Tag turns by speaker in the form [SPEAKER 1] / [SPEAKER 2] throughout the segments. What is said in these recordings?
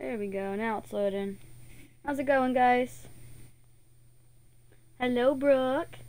[SPEAKER 1] There we go. Now it's loading. How's it going, guys? Hello, Brooke.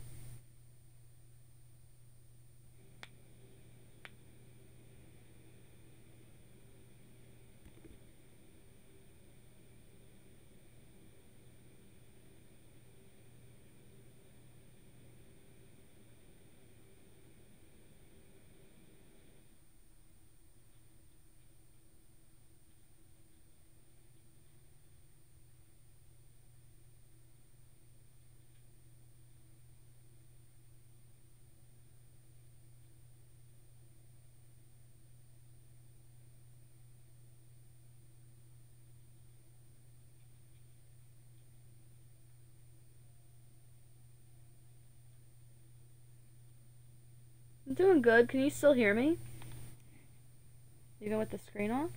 [SPEAKER 1] I'm doing good. Can you still hear me? Even with the screen off?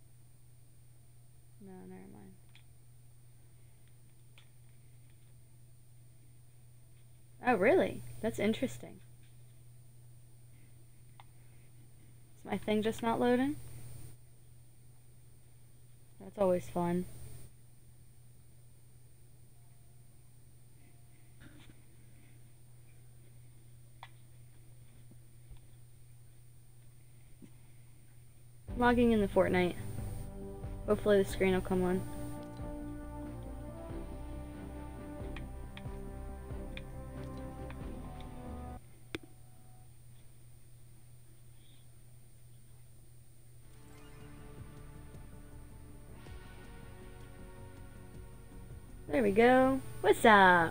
[SPEAKER 1] No, never mind. Oh, really? That's interesting. Is my thing just not loading? That's always fun. Logging in the Fortnite. Hopefully the screen will come on. There we go. What's up?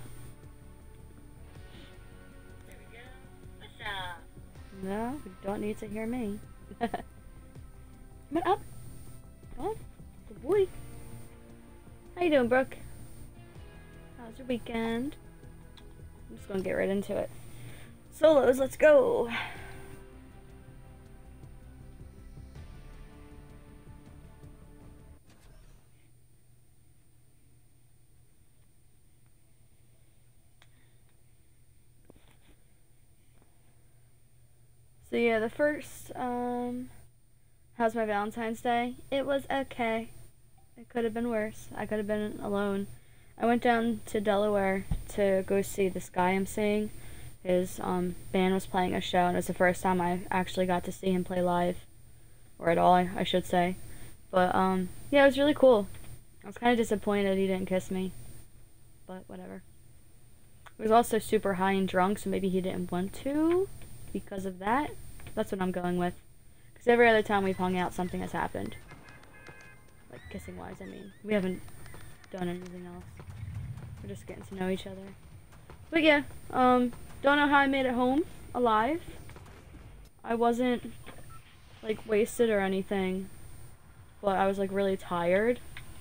[SPEAKER 1] There we go. What's up? No, you don't need to hear me. Come on up. Come on. Good boy. How you doing, Brooke? How's your weekend? I'm just gonna get right into it. Solos, let's go. So yeah, the first, how's my Valentine's Day? It was okay. It could have been worse. I could have been alone. I went down to Delaware to go see this guy I'm seeing. His band was playing a show, and it was the first time I actually got to see him play live, or at all, I should say. But yeah, it was really cool. I was kind of disappointed he didn't kiss me, but whatever. He was also super high and drunk, so maybe he didn't want to because of that. That's what I'm going with. Because every other time we've hung out, something has happened. Like, kissing-wise, I mean. We haven't done anything else. We're just getting to know each other. But yeah, don't know how I made it home alive. I wasn't, like, wasted or anything. But I was, like, really tired.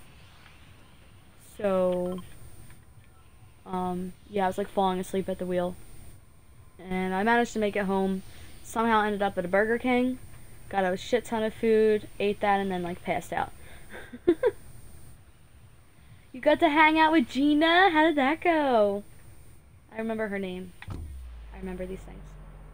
[SPEAKER 1] So, yeah, I was, like, falling asleep at the wheel. And I managed to make it home. Somehow ended up at a Burger King. Got a shit ton of food, ate that, and then, like, passed out. You got to hang out with Gina? How did that go? I remember her name. I remember these things.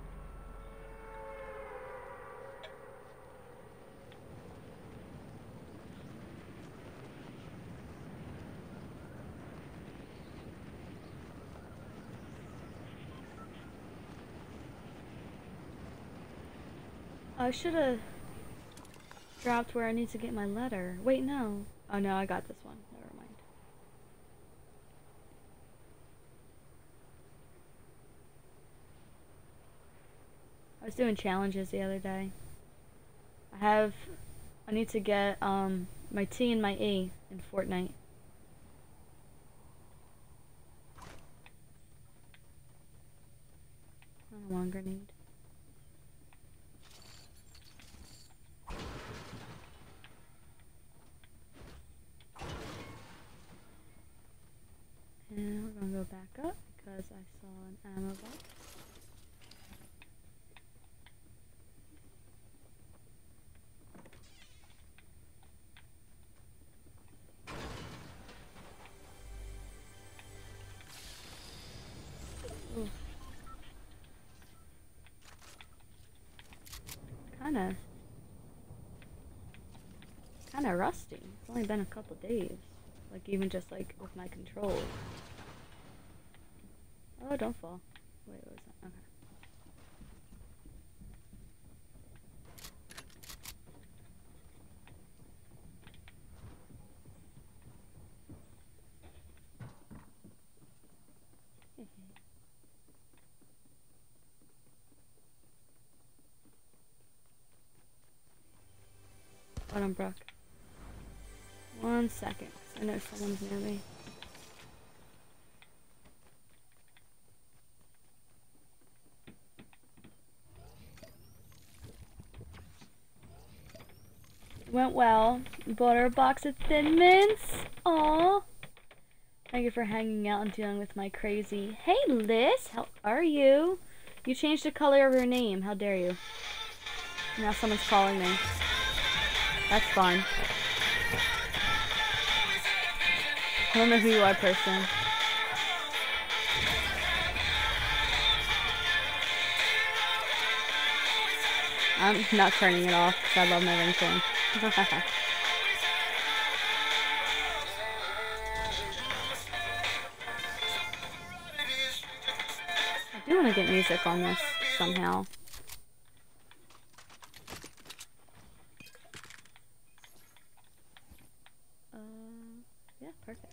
[SPEAKER 1] I should have dropped where I need to get my letter. Wait, no. Oh, no, I got this one. Never mind. I was doing challenges the other day. I need to get, my T and my E in Fortnite. I no longer need. And we're gonna go back up because I saw an ammo box. Ooh. Kinda. kind of rusty. It's only been a couple days. Like, even just, like, with my controls. Oh, don't fall. Wait, what was that? Okay. Hold on, Brooke. 1 second. I know someone's near me. Went well. Bought her a box of Thin Mints. Aww. Thank you for hanging out and dealing with my crazy. Hey, Liz. How are you? You changed the color of your name. How dare you? Now someone's calling me. That's fun. I don't know who you are, person. I'm not turning it off because I love my ringtone. I do want to get music on this somehow. Yeah, perfect.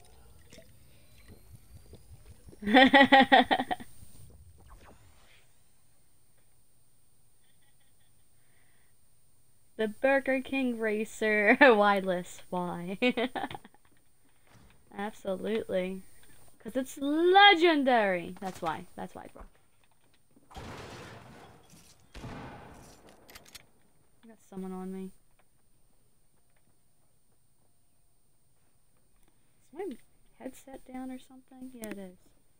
[SPEAKER 1] The Burger King racer. Why, Liz? Why? Absolutely. Because it's legendary. That's why. That's why, bro. I got someone on me. Is my headset down or something? Yeah, it is.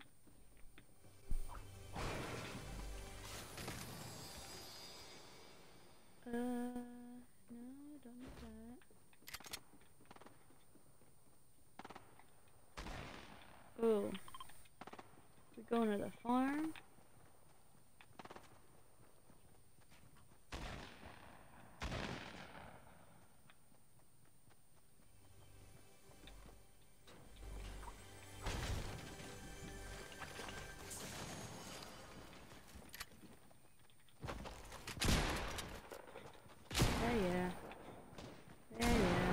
[SPEAKER 1] No, don't need that. Ooh. We're going to the farm. Yeah. Yeah, yeah.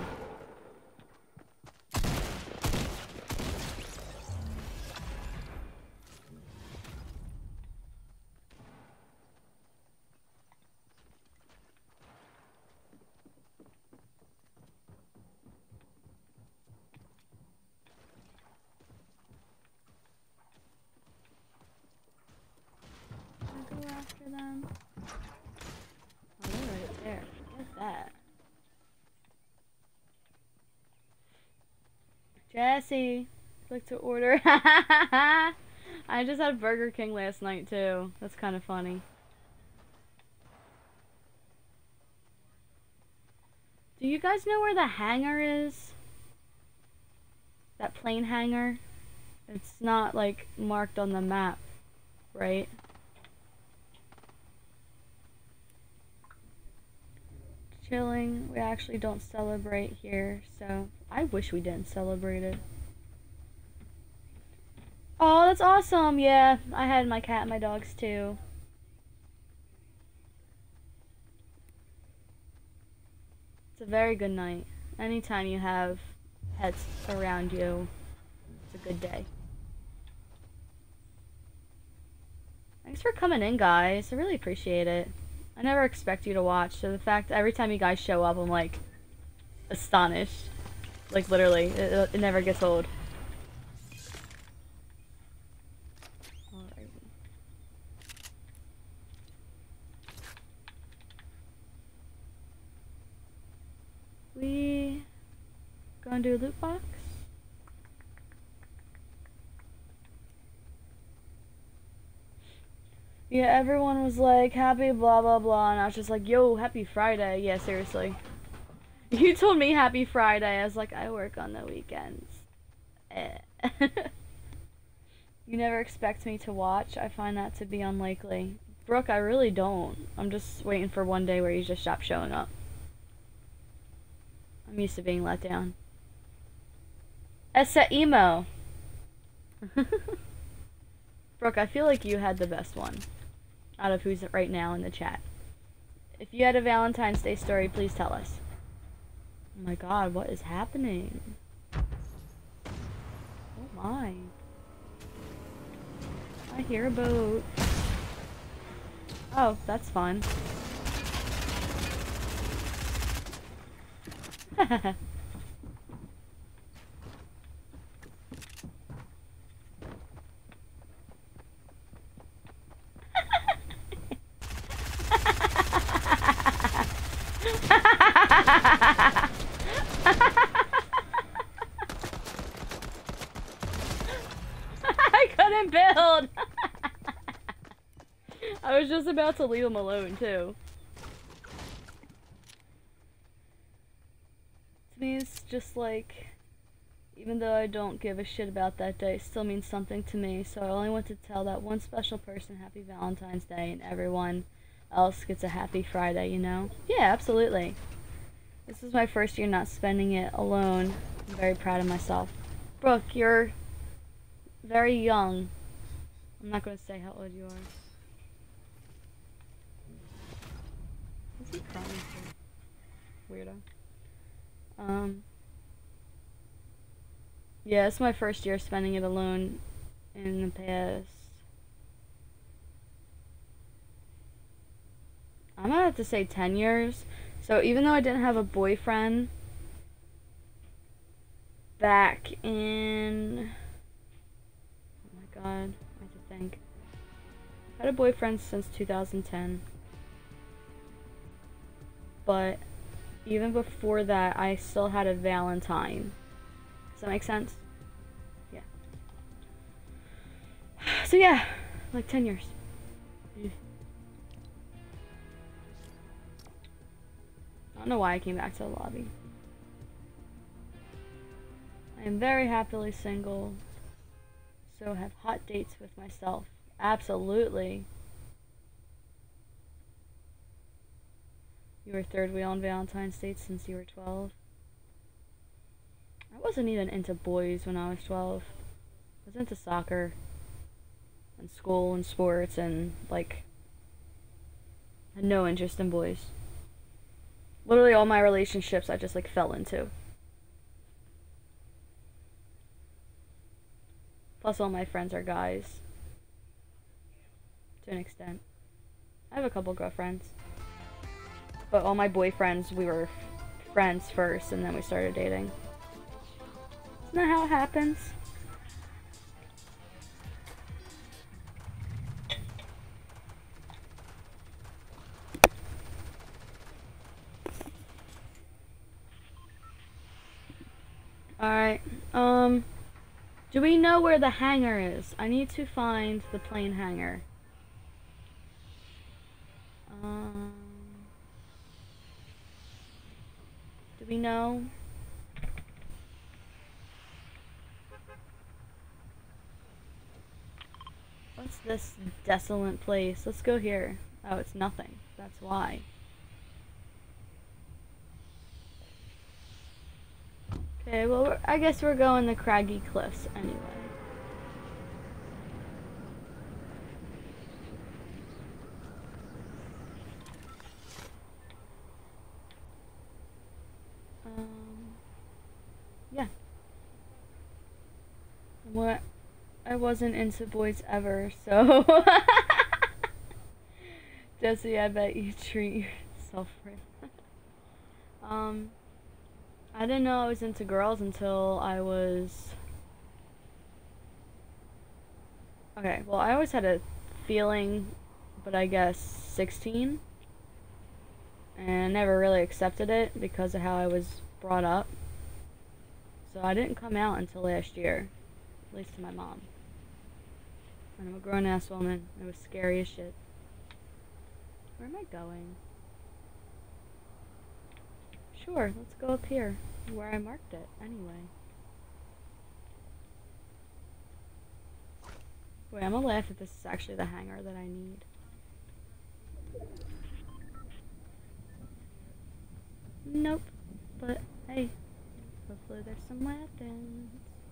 [SPEAKER 1] I'll go after them. Oh, they're right there. Look at that. Jesse, like to order. I just had Burger King last night too. That's kind of funny. Do you guys know where the hangar is? That plane hangar? It's not like marked on the map, right? Chilling. We actually don't celebrate here, so I wish we didn't celebrate it. Oh, that's awesome. Yeah, I had my cat and my dogs too. It's a very good night. Anytime you have pets around you, it's a good day. Thanks for coming in, guys. I really appreciate it. I never expect you to watch, so the fact that every time you guys show up, I'm like astonished. Like literally, it never gets old. Alrighty. We gonna do a loot box? Yeah, everyone was like, happy blah blah blah, and I was just like, yo, happy Friday. Yeah, seriously. You told me happy Friday. I was like, I work on the weekends. You never expect me to watch. I find that to be unlikely. Brooke, I really don't. I'm just waiting for one day where you just stop showing up. I'm used to being let down. Essa emo. Brooke, I feel like you had the best one out of who's right now in the chat. If you had a Valentine's Day story, please tell us. Oh my god, what is happening? Oh my. I hear a boat. Oh, that's fun. I couldn't build! I was just about to leave him alone, too. To me, it's just like, even though I don't give a shit about that day, it still means something to me, so I only want to tell that one special person Happy Valentine's Day, and everyone else gets a Happy Friday, you know? Yeah, absolutely. This is my first year not spending it alone. I'm very proud of myself. Brooke, you're very young. I'm not going to say how old you are. Is he crying for? Weirdo. Yeah, it's my first year spending it alone in the past. I'm gonna have to say 10 years. So even though I didn't have a boyfriend back in... Oh my god, I have to think. I had a boyfriend since 2010. But even before that, I still had a Valentine. Does that make sense? Yeah. So yeah, like 10 years. Yeah. I don't know why I came back to the lobby. I am very happily single, so have hot dates with myself. Absolutely. You were third wheel on Valentine's Day since you were 12. I wasn't even into boys when I was 12. I was into soccer and school and sports and, like, had no interest in boys. Literally all my relationships I just, like, fell into. Plus all my friends are guys. To an extent. I have a couple girlfriends. But all my boyfriends, we were friends first and then we started dating. Isn't that how it happens? Alright, do we know where the hangar is? I need to find the plane hangar. Do we know? What's this desolate place? Let's go here. Oh, it's nothing. That's why. Okay, well, I guess we're going the Craggy Cliffs anyway. Yeah. What? I wasn't into boys ever, so... Jesse, I bet you treat yourself right. I didn't know I was into girls until I was... Okay, well, I always had a feeling, but I guess 16. And never really accepted it because of how I was brought up. So I didn't come out until last year. At least to my mom. And I'm a grown-ass woman. It was scary as shit. Where am I going? Sure, let's go up here. Where I marked it, anyway. Wait, I'm gonna laugh if this is actually the hangar that I need. Nope. But, hey. Hi. Hopefully there's some weapons.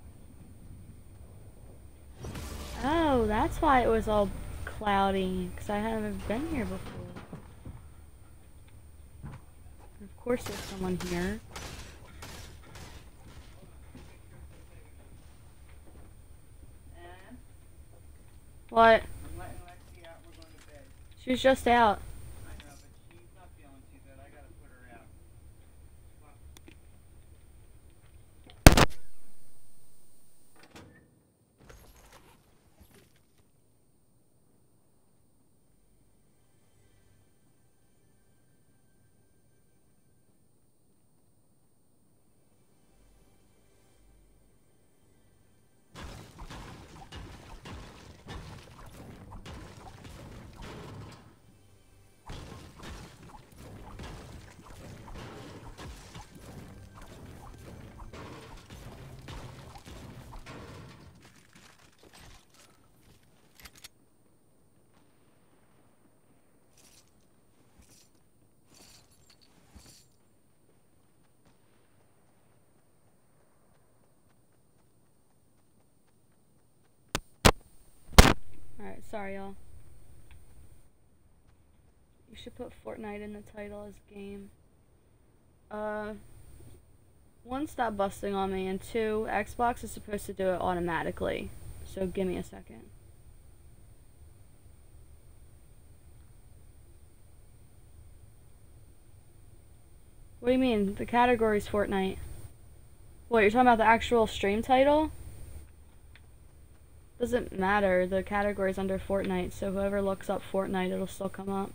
[SPEAKER 1] Oh, that's why it was all cloudy, because I haven't been here before. Of course there's someone here. What?
[SPEAKER 2] I'm letting Lexi out. We're going to bed.
[SPEAKER 1] She was just out.
[SPEAKER 2] I know, but she's not feeling too good. I gotta put her out.
[SPEAKER 1] Alright, sorry y'all. You should put Fortnite in the title as game. One, stop busting on me, and two, Xbox is supposed to do it automatically. So give me a second. What do you mean? The category's Fortnite. What, you're talking about the actual stream title? Doesn't matter, the category's under Fortnite, so whoever looks up Fortnite, it'll still come up.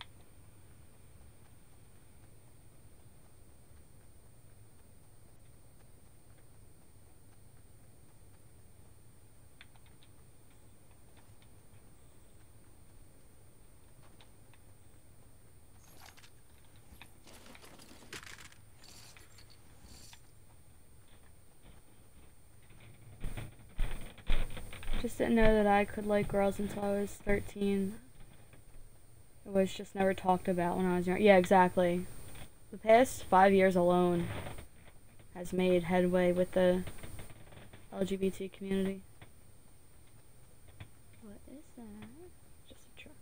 [SPEAKER 1] Just didn't know that I could like girls until I was 13. It was just never talked about when I was young. Yeah, exactly. The past 5 years alone has made headway with the LGBT community. What is that? Just a truck.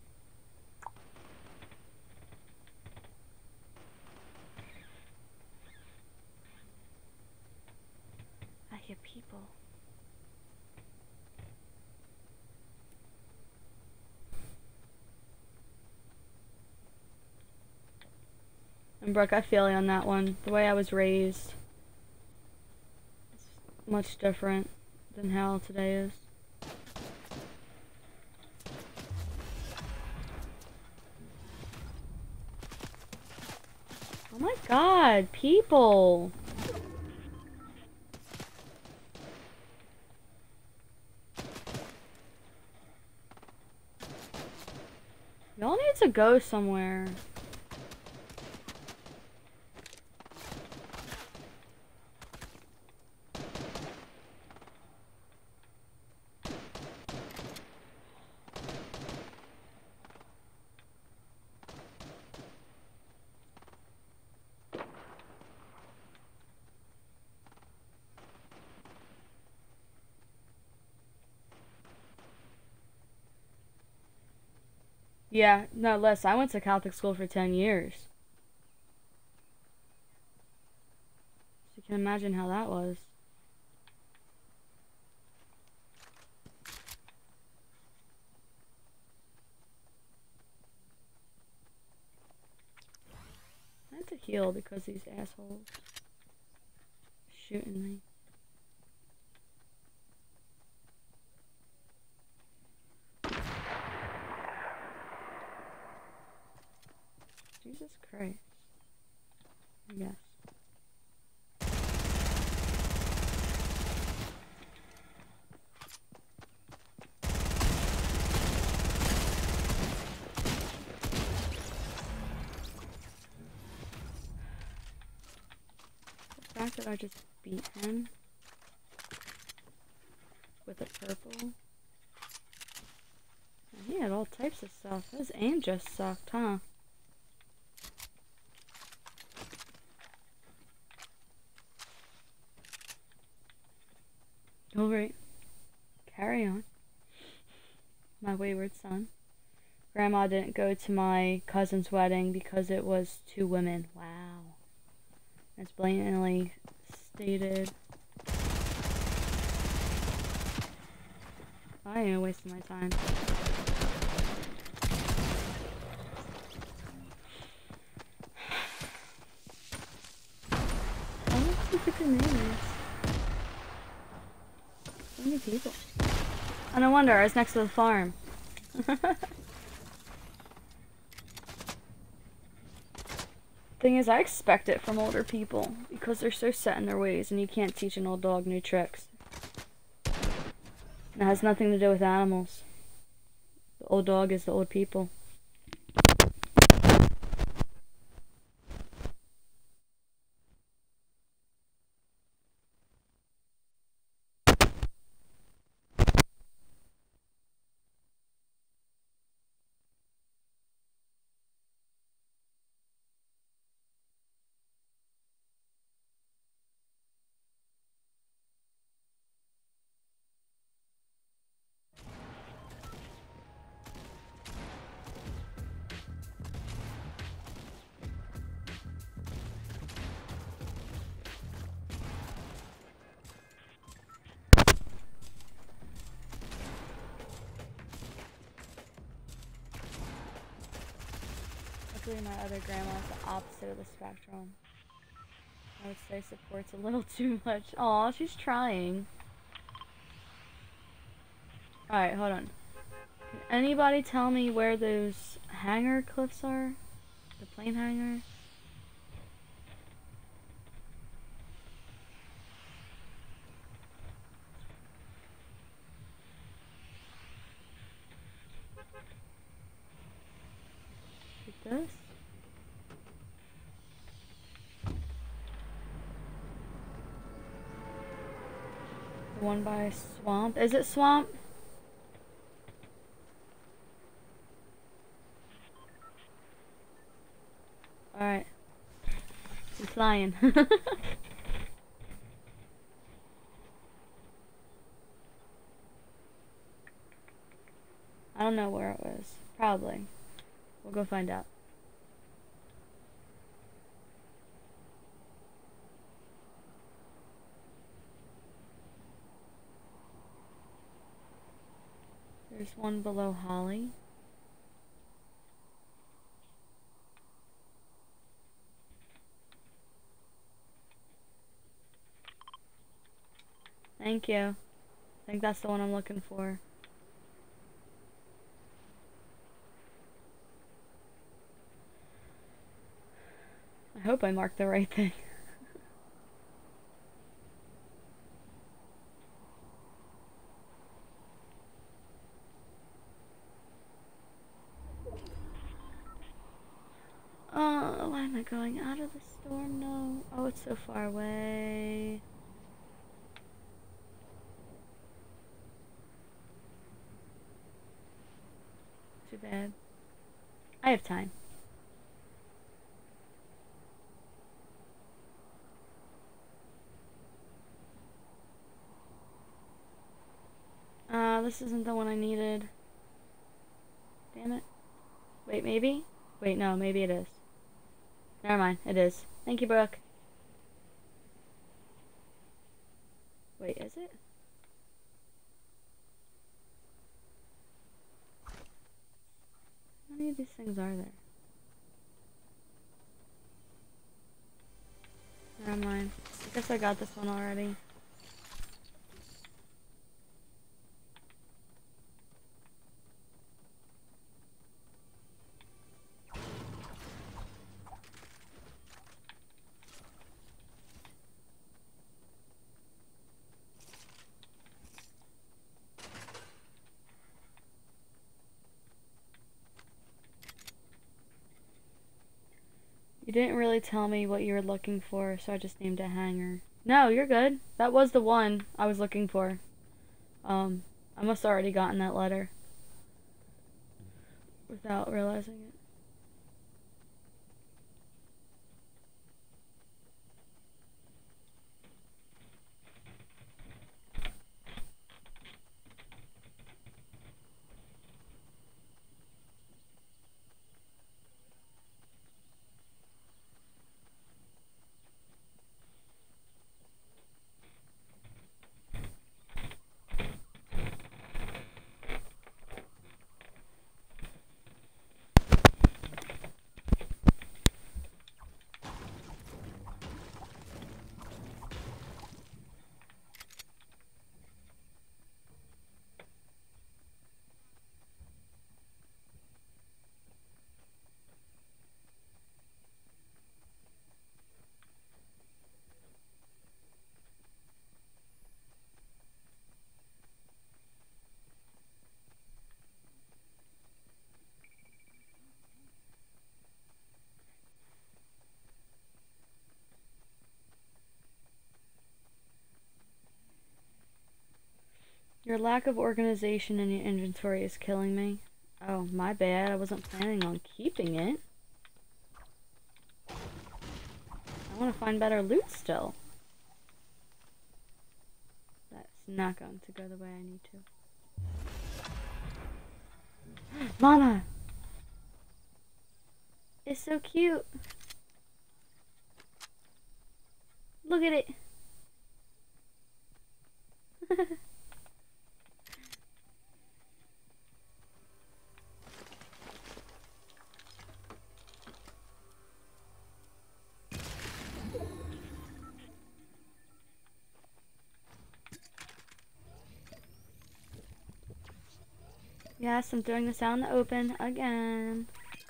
[SPEAKER 1] I hear people. And Brooke, I feel you on that one. The way I was raised is much different than how today is. Oh my god, people! Y'all need to go somewhere. Yeah, no, less. I went to Catholic school for 10 years. So you can imagine how that was. I had to heal because these assholes shooting me. Jesus Christ. I guess. The fact that I just beat him with a purple. And he had all types of stuff. His aim just sucked, huh? Alright. Carry on. My wayward son. Grandma didn't go to my cousin's wedding because it was 2 women. Wow. It's blatantly stated. I ain't even wasting my time. I don't think it's names. So many people. Oh, no wonder, I was next to the farm. Thing is, I expect it from older people because they're so set in their ways and you can't teach an old dog new tricks. And it has nothing to do with animals. The old dog is the old people. Luckily, my other grandma is the opposite of the spectrum. I would say supports a little too much. Aw, she's trying. Alright, hold on. Can anybody tell me where those hanger cliffs are? The plane hanger? Like this? The one by Swamp? Is it Swamp? Alright. I'm flying. I don't know where it was. Probably. We'll go find out. There's one below Holly. Thank you. I think that's the one I'm looking for. I hope I marked the right thing. Why am I going out of the storm? No. Oh, it's so far away. Too bad. I have time. This isn't the one I needed. Damn it. Wait, maybe? Wait, no, maybe it is. Never mind, it is. Thank you, Brooke. Wait, is it? How many of these things are there? Never mind. I guess I got this one already. You didn't really tell me what you were looking for, so I just named it Hanger. No, you're good. That was the one I was looking for. I must have already gotten that letter without realizing it. Your lack of organization in your inventory is killing me. Oh, my bad. I wasn't planning on keeping it. I want to find better loot still. That's not going to go the way I need to. Mama! It's so cute. Look at it. Yes, I'm throwing this out in the open again.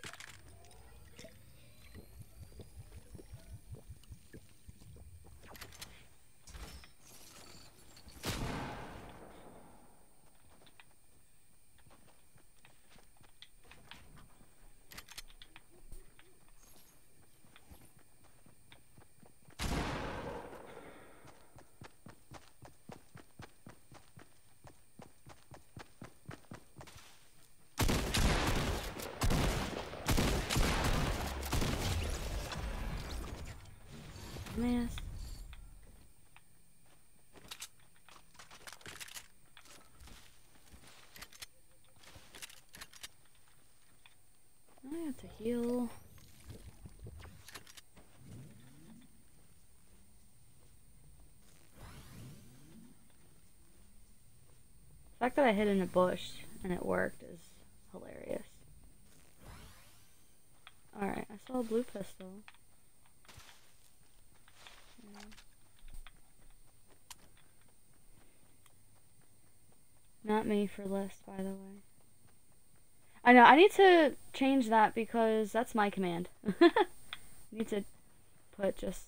[SPEAKER 1] Yes. I have to heal. The fact that I hid in a bush and it worked is hilarious. Alright, I saw a blue pistol. Yeah. Not me for list, by the way. I know, I need to change that because that's my command. I need to put just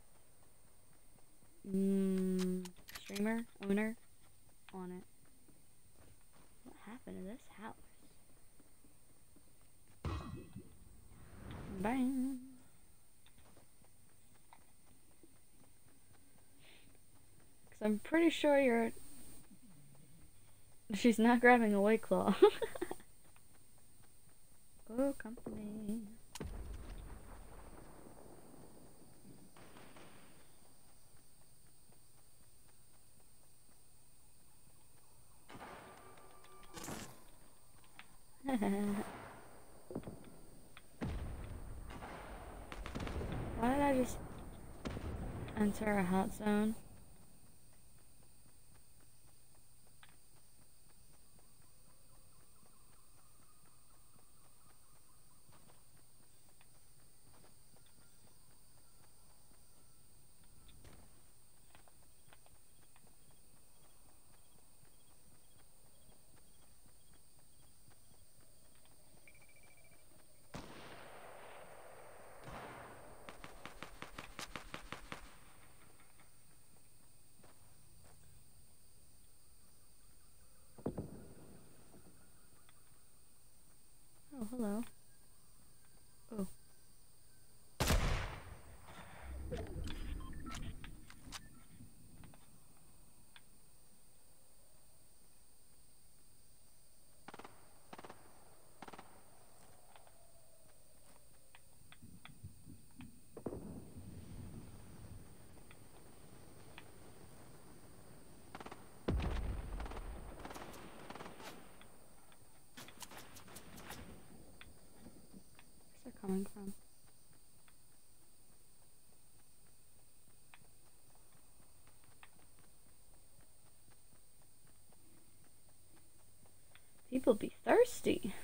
[SPEAKER 1] streamer owner on it. What happened to this house? Bang. Cause I'm pretty sure she's not grabbing a white claw. Oh, company. Why did I just enter a hot zone? Oh, hello. Oh. Where's that coming from? People be thirsty.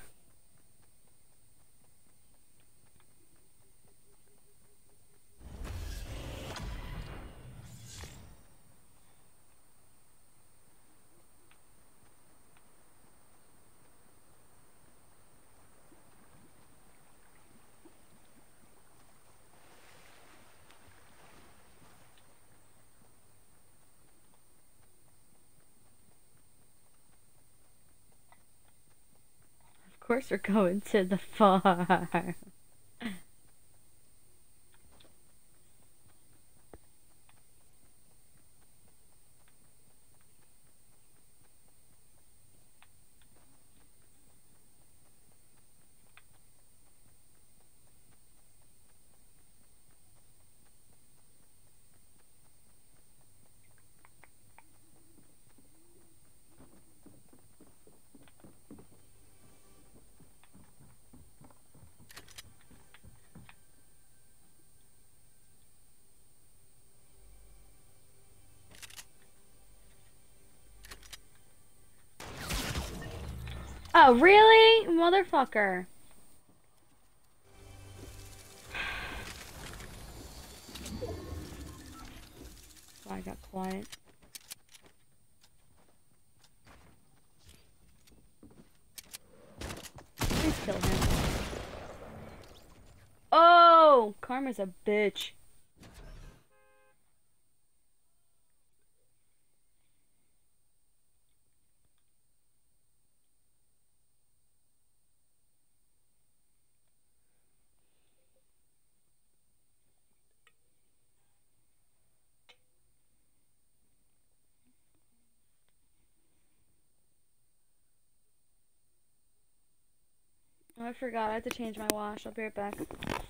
[SPEAKER 1] Of course we're going to the farm. Oh, really? Motherfucker. So I got quiet. Please kill him. Oh! Karma's a bitch. Oh, I forgot. I have to change my wash. I'll be right back.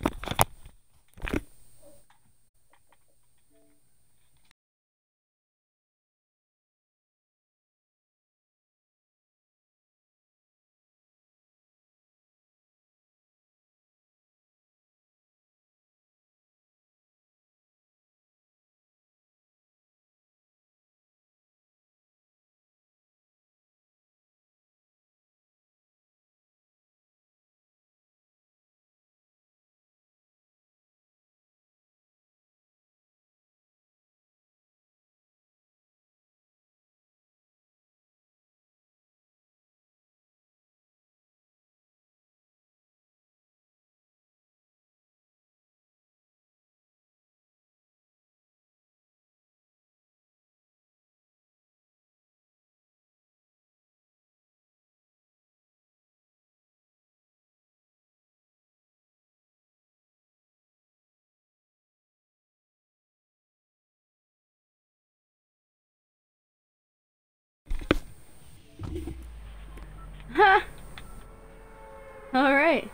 [SPEAKER 1] Ha! Alright.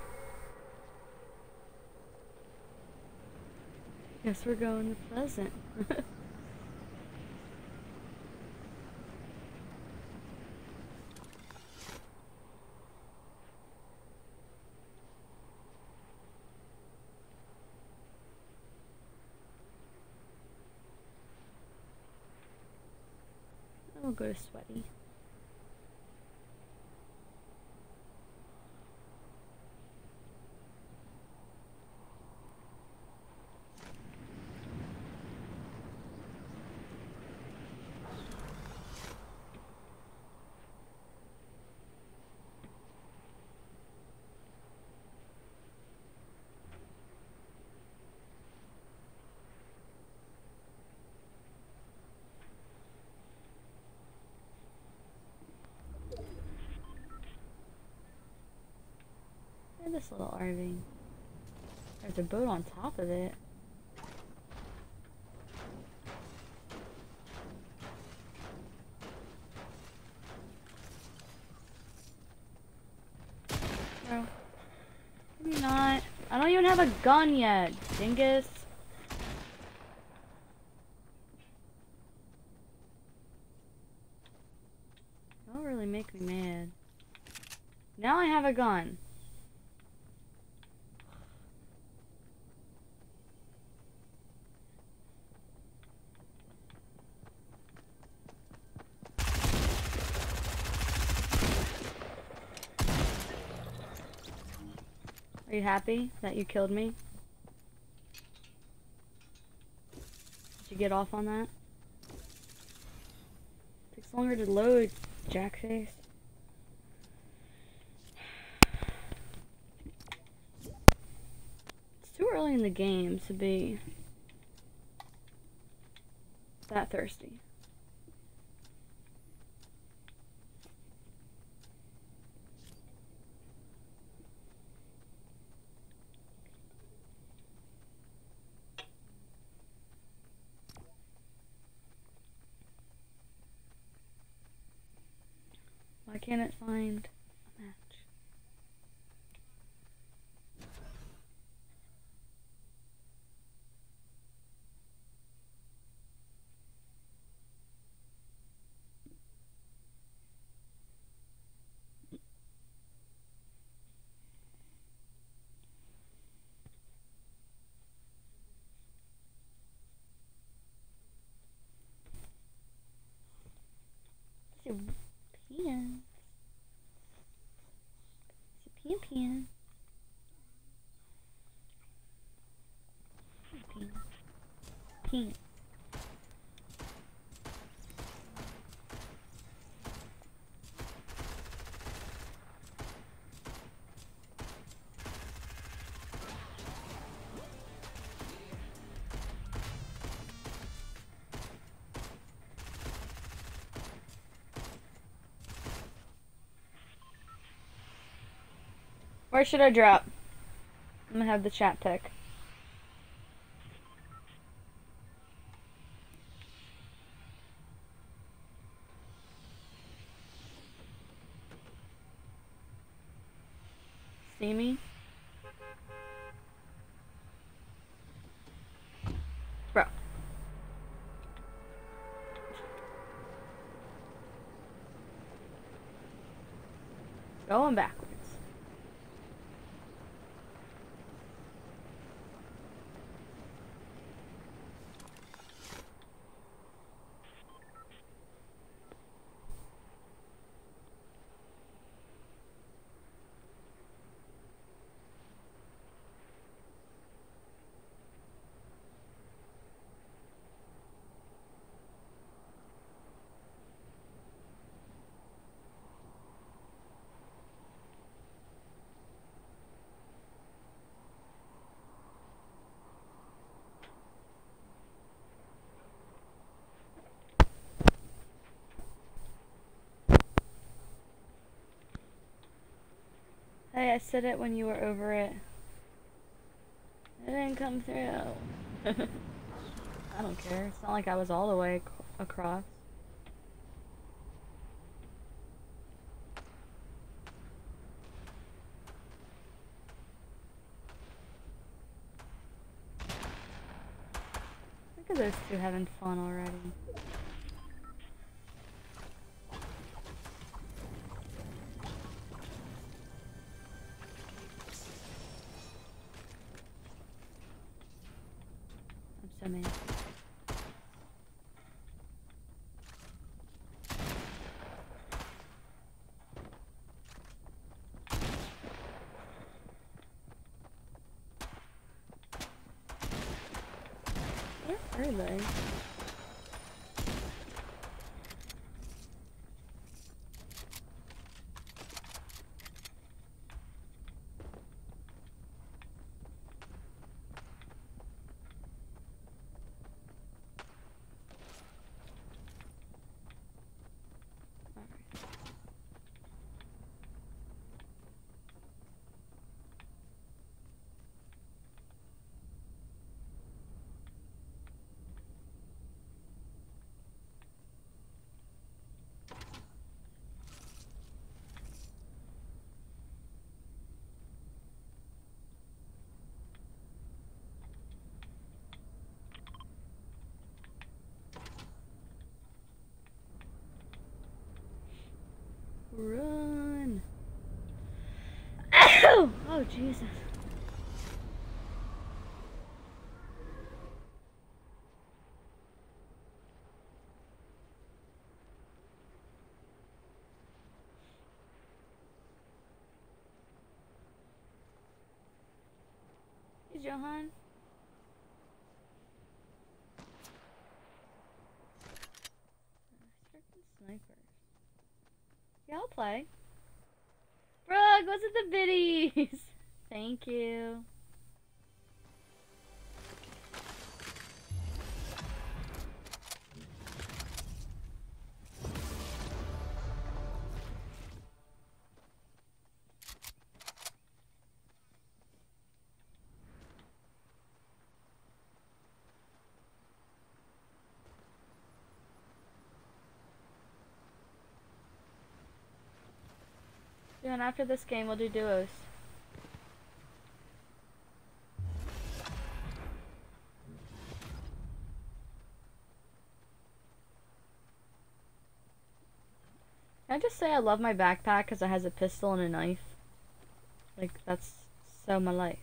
[SPEAKER 1] Guess we're going to Pleasant. We'll go to Sweaty. Look at this little RV. There's a boat on top of it. Bro. Maybe not. I don't even have a gun yet, dingus. That'll really make me mad. Now I have a gun. Are you happy that you killed me? Did you get off on that? Takes longer to load, jackface. It's too early in the game to be that thirsty. Why can't it find a match? Your penis. pink. Where should I drop? I'm gonna have the chat pick. See me? Bro. Going backwards. Hey, I said it when you were over it. It didn't come through. I don't care. It's not like I was all the way across. Look at those two having fun already. I'm so mad. Where are they? Run! Oh, Jesus. Hey, Johan. Freaking snipers. Yeah, I'll play. Brooke, what's at the biddies? Thank you. Yeah, and after this game, we'll do duos. Can I just say I love my backpack because it has a pistol and a knife? Like, that's so my life.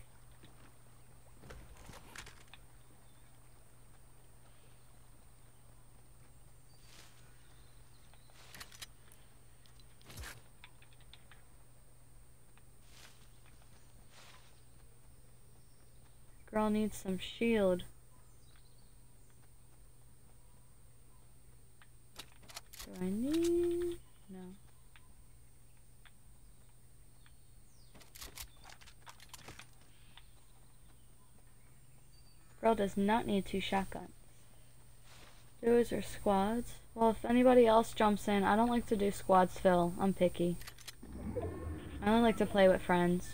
[SPEAKER 1] Girl needs some shield. girl does not need 2 shotguns. Duos or squads? Well, if anybody else jumps in, I don't like to do squads, Phil. I'm picky. I only like to play with friends.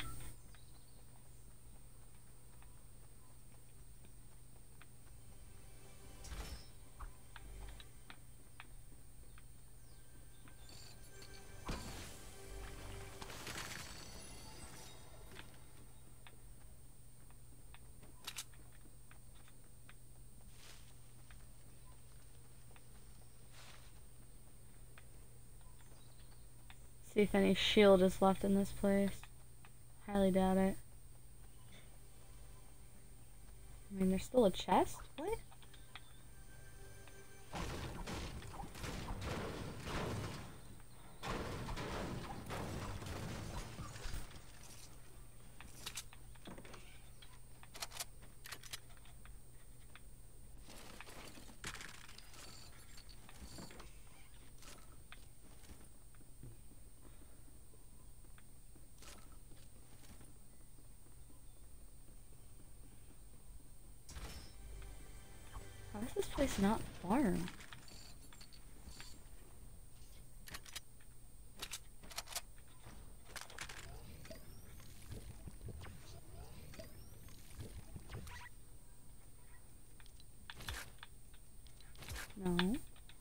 [SPEAKER 1] See if any shield is left in this place. Highly doubt it. I mean, there's still a chest? What? How is this place not farm? No.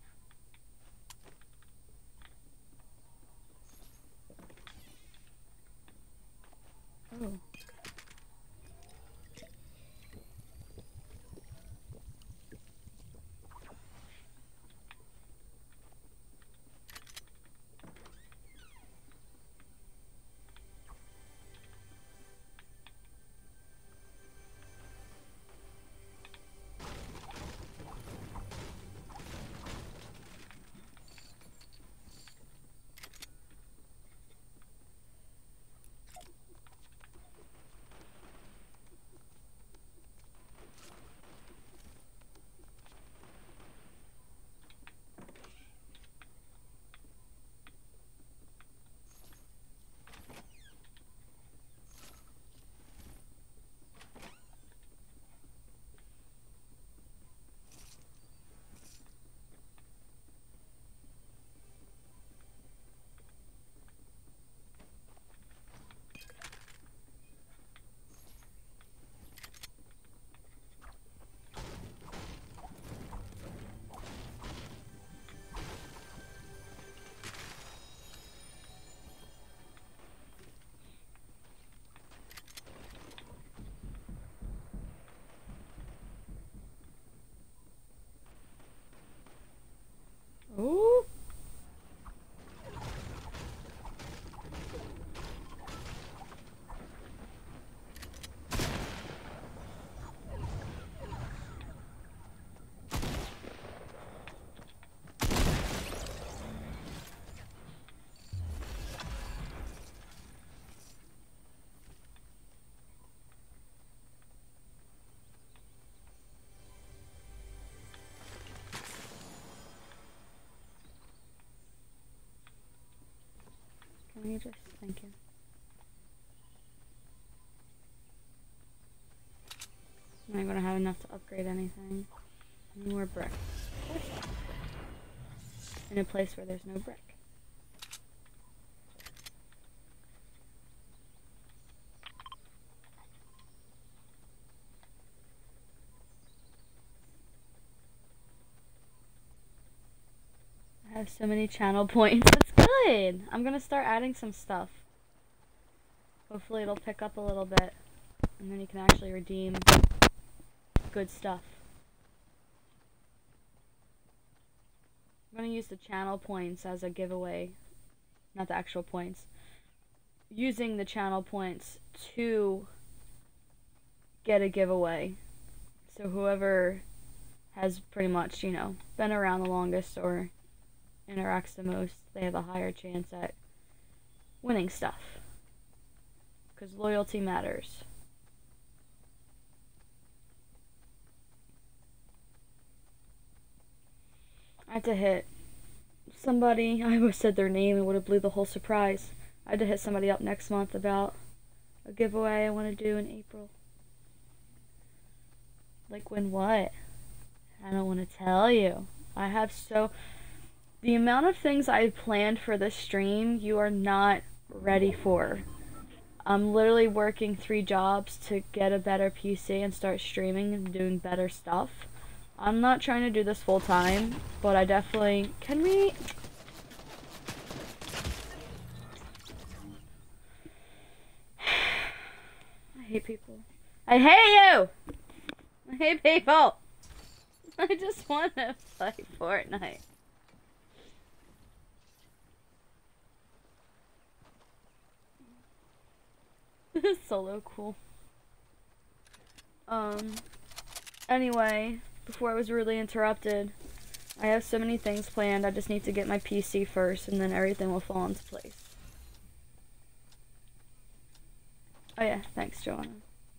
[SPEAKER 1] Oh. Ooh. Can you just, thank you. I'm not gonna have enough to upgrade anything. Any more brick. In a place where there's no brick. I have so many channel points. That's good. I'm gonna start adding some stuff. Hopefully it'll pick up a little bit. And then you can actually redeem good stuff. I'm gonna use the channel points as a giveaway. Not the actual points. Using the channel points to get a giveaway. So whoever has pretty much, you know, been around the longest or interacts the most, they have a higher chance at winning stuff. Because loyalty matters. I had to hit somebody, I almost said their name and would have blew the whole surprise. I had to hit somebody up next month about a giveaway I want to do in April. Like when what? I don't want to tell you. The amount of things I planned for this stream, you are not ready for. I'm literally working 3 jobs to get a better PC and start streaming and doing better stuff. I'm not trying to do this full time, but I definitely... Can we... I hate people. I hate you! I hate people! I just want to play Fortnite. This is solo cool. Anyway, before I was really interrupted, I have so many things planned. I just need to get my PC first, and then everything will fall into place. Oh yeah, thanks, Joanna.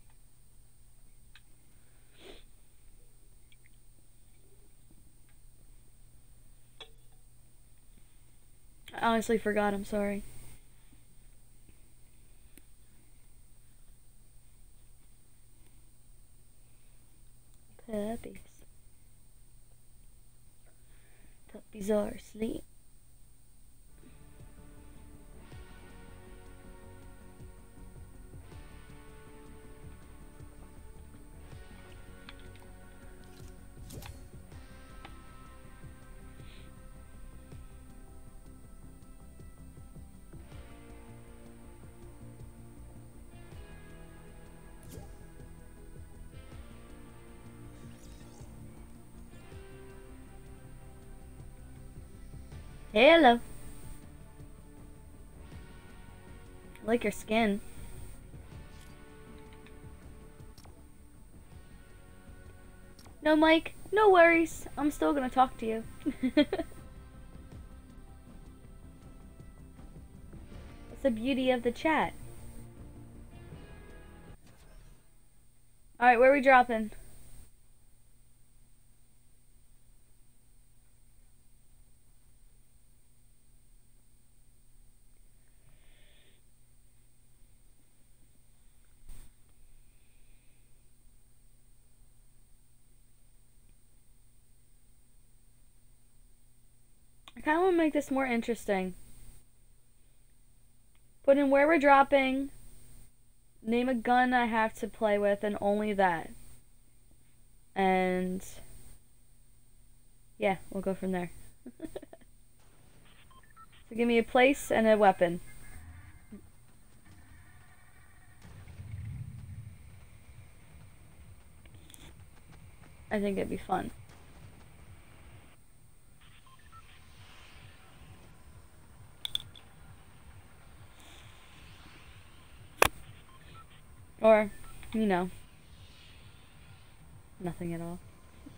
[SPEAKER 1] I honestly forgot, I'm sorry. Puppies. Puppies are asleep. Hello. I like your skin. No, Mike, no worries. I'm still gonna talk to you. That's the beauty of the chat. Alright, where are we dropping? I kind of want to make this more interesting. Put in where we're dropping, name a gun I have to play with, and only that. And yeah, we'll go from there. So give me a place and a weapon. I think it'd be fun. Or, you know, nothing at all.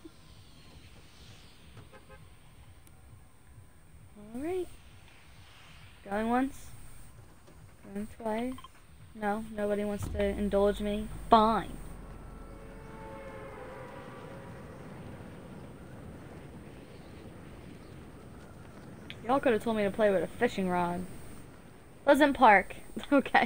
[SPEAKER 1] Alright. Going once. Going twice. No, nobody wants to indulge me. Fine. Y'all could have told me to play with a fishing rod. Pleasant Park. Okay.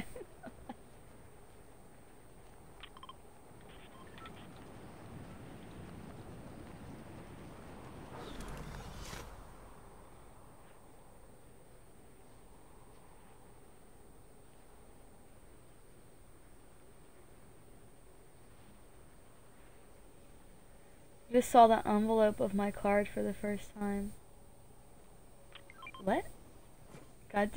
[SPEAKER 1] Just saw the envelope of my card for the first time. What? God.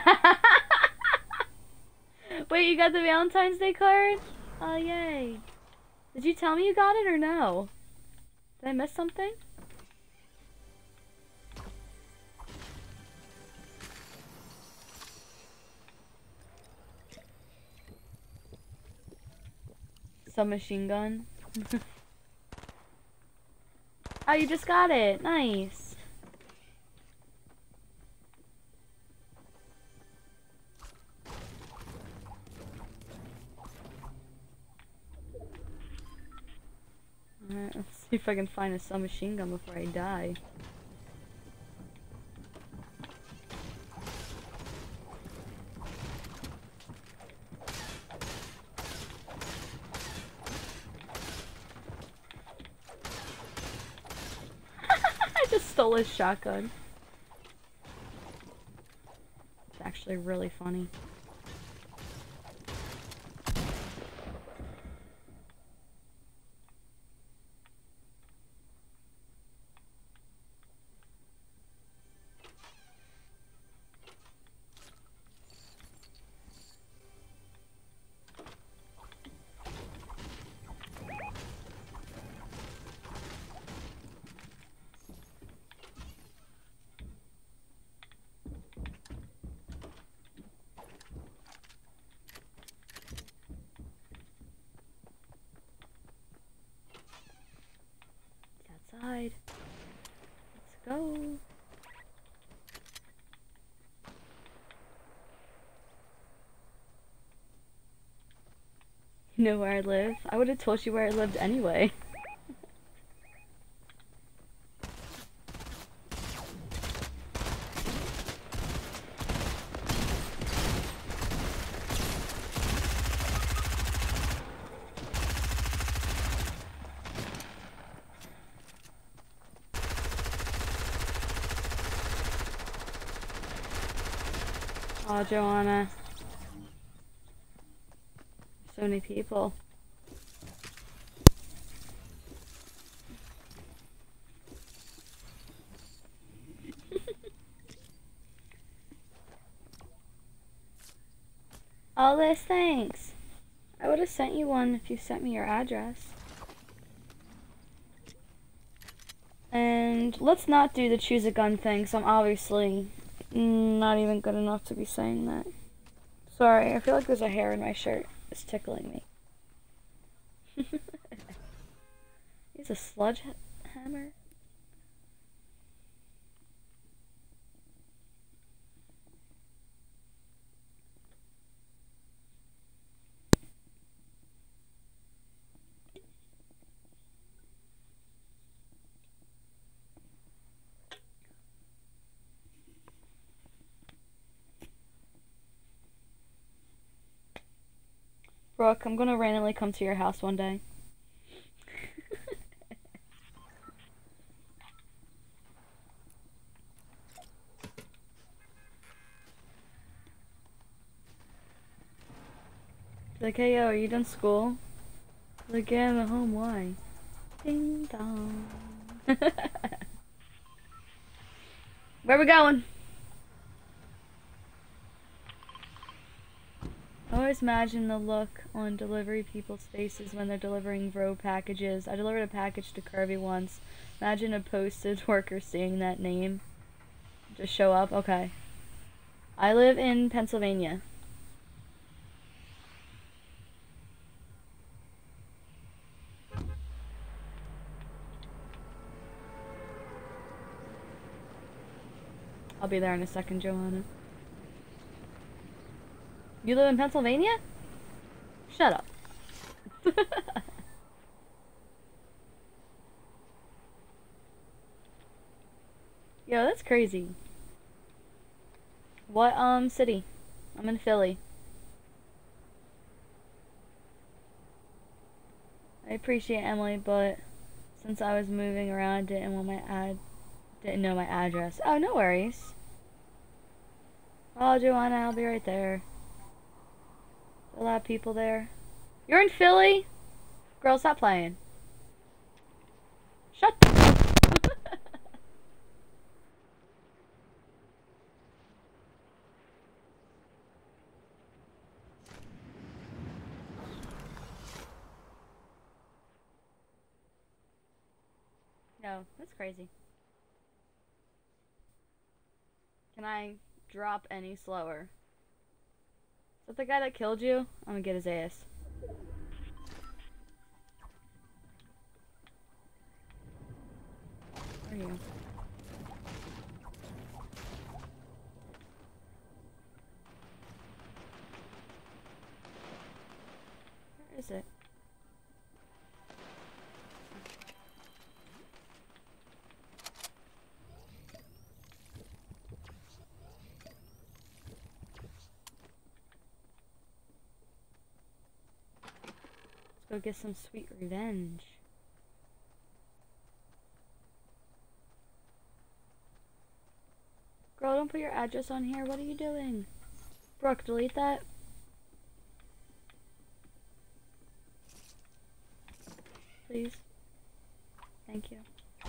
[SPEAKER 1] Wait, you got the Valentine's Day card? Oh, yay. Did you tell me you got it or no? Did I miss something? Submachine gun. Oh, you just got it. Nice. Alright, let's see if I can find a submachine gun before I die. Just stole his shotgun. It's actually really funny. Outside. Let's go. You know where I live? I would have told you where I lived anyway. Oh, Joanna. So many people. All this, thanks. I would have sent you one if you sent me your address. And let's not do the choose a gun thing, so I'm obviously not even good enough to be saying that. Sorry, I feel like there's a hair in my shirt. It's tickling me. He's a sledgehammer? Brooke, I'm gonna randomly come to your house one day. Like, hey yo, are you done school? Like, yeah, I'm at home, why? Ding dong. Where we going? I always imagine the look on delivery people's faces when they're delivering Vro packages. I delivered a package to Kirby once. Imagine a postage worker seeing that name. Just show up? Okay. I live in Pennsylvania. I'll be there in a second, Joanna. You live in Pennsylvania? Shut up. Yo, that's crazy. What, city? I'm in Philly. I appreciate Emily, but since I was moving around, I didn't know my address. Oh, no worries. Oh, Joanna, I'll be right there. A lot of people there. You're in Philly? Girl, stop playing. Shut the No, that's crazy. Can I drop any slower? Is that the guy that killed you? I'm gonna get his ass. Where are you? Where is it? Let's go get some sweet revenge. don't put your address on here. What are you doing? Brooke, delete that. Please. Thank you.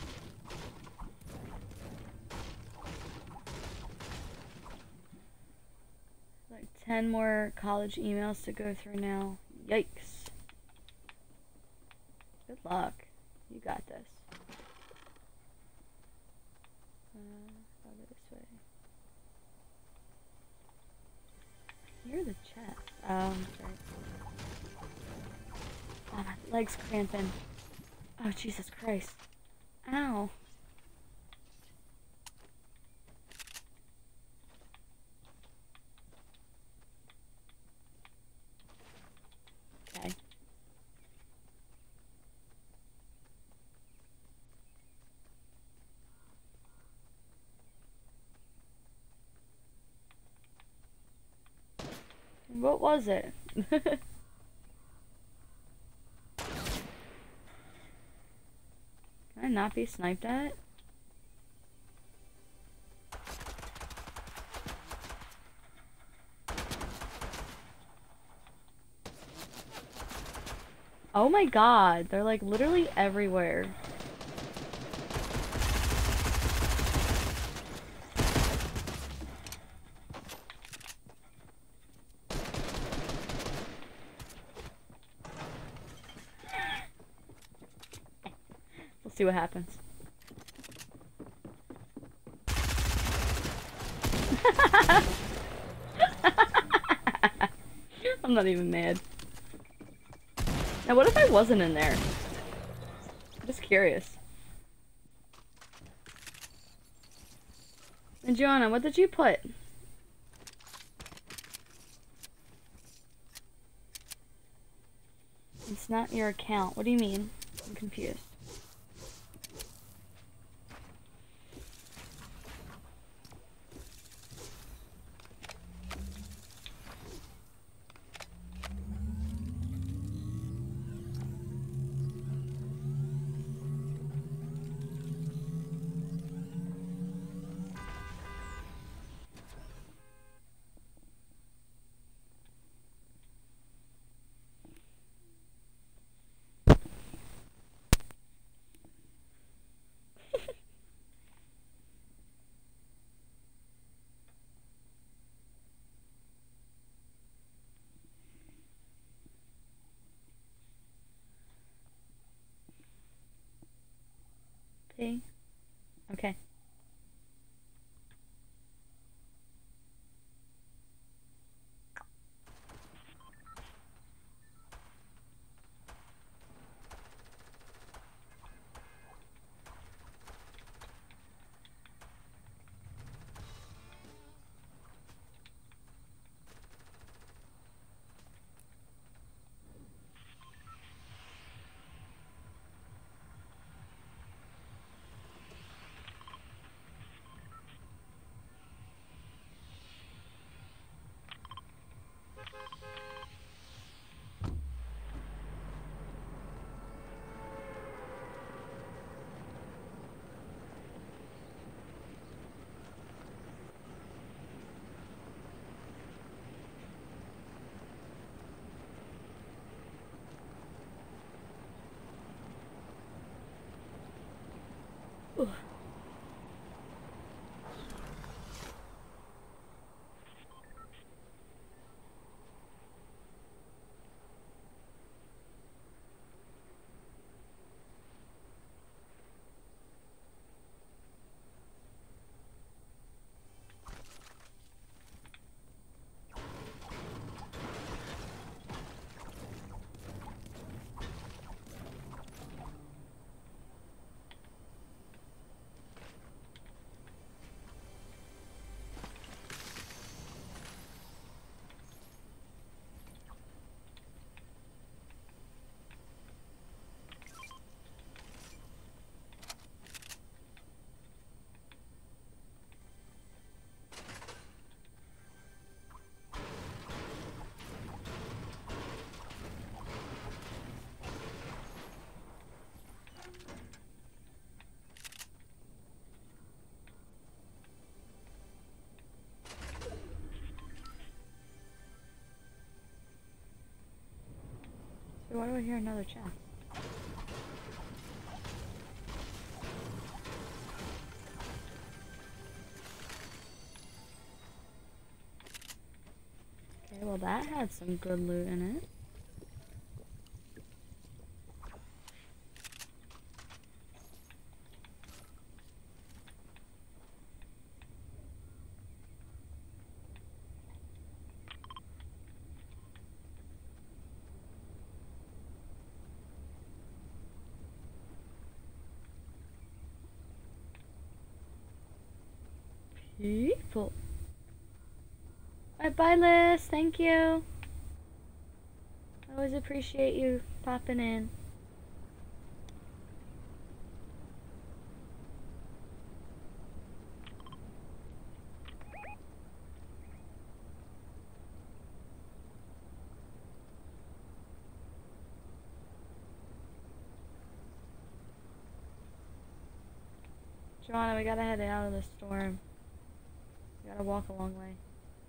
[SPEAKER 1] Like 10 more college emails to go through now. Yikes. Good luck. You got this. Over this way. Near the chest. Oh, sorry. Oh, my leg's cramping. Oh, Jesus Christ. Ow. Okay. What was it? Can I not be sniped at? Oh my god, they're like literally everywhere. We'll see what happens. I'm not even mad. Now what if I wasn't in there? I'm just curious. And Joanna, what did you put? It's not your account. What do you mean? I'm confused. P? Okay. do I hear another chest? Okay, well that had some good loot in it. People. Bye, Liz. Thank you. I always appreciate you popping in. Joanna, we gotta head out of the storm. We gotta walk a long way.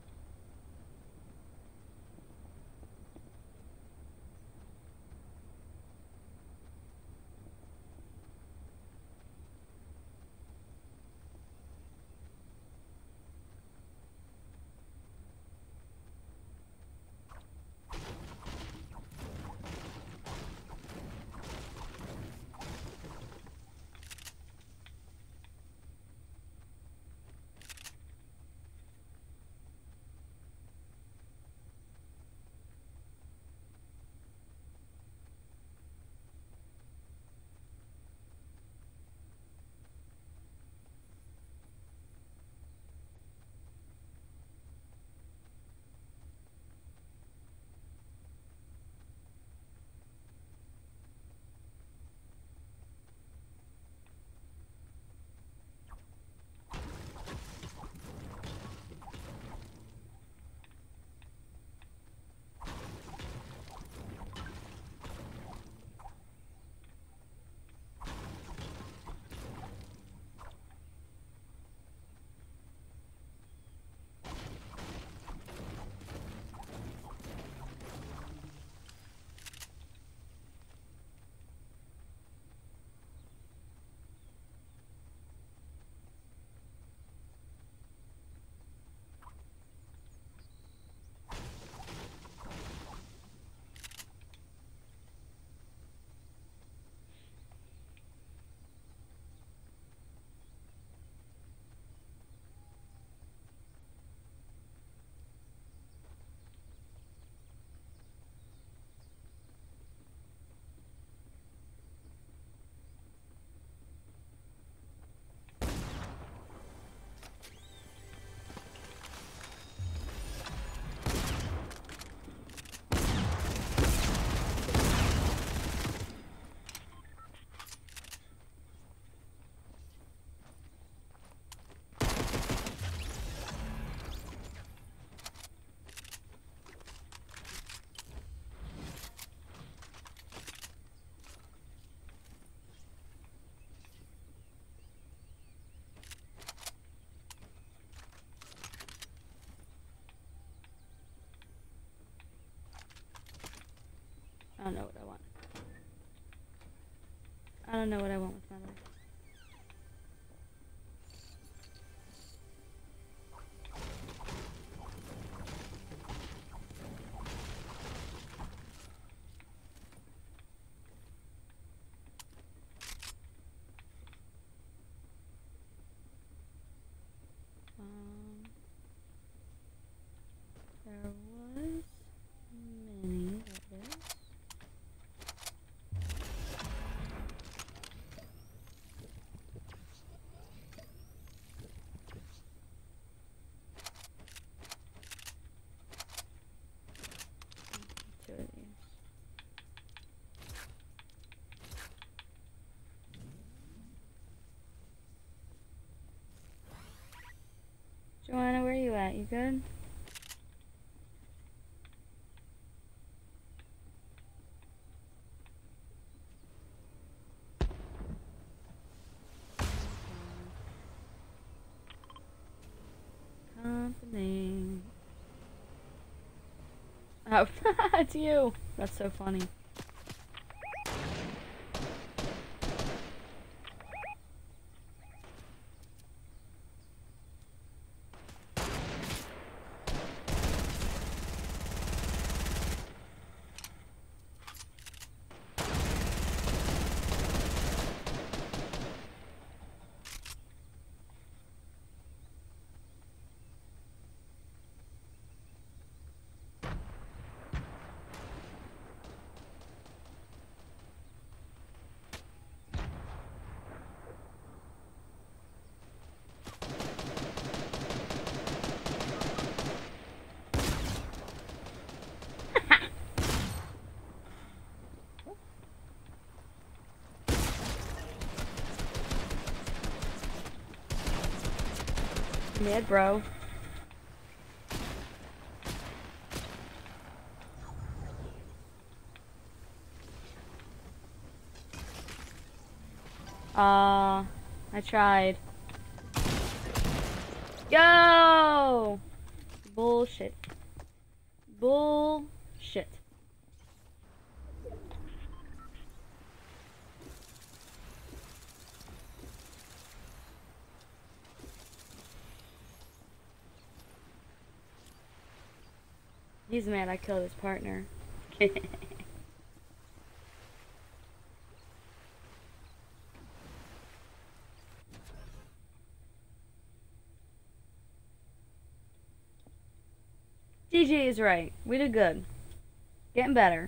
[SPEAKER 1] I don't know what I want. I don't know what I want with my life. There was many others. Two of these. Joanna, where are you at? You good? Company. Oh, it's you. That's so funny. Mad bro. I tried. Yo! Bullshit. Bullshit. He's mad I killed his partner. GG is right. We did good. Getting better.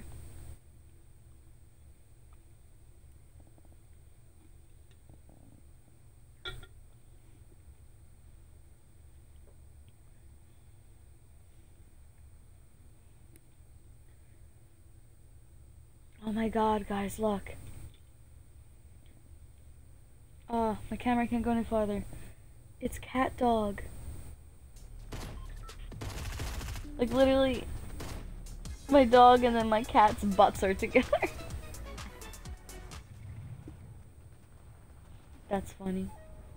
[SPEAKER 1] Oh my god, guys, look. Oh, my camera can't go any farther. It's cat dog. Like, literally, my dog and then my cat's butts are together. That's funny.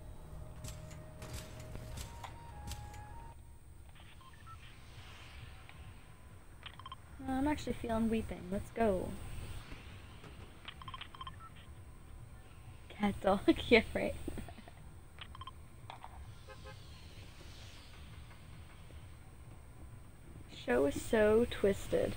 [SPEAKER 1] I'm actually feeling weeping. Let's go. Cat dog. Yeah, right. Show is so twisted.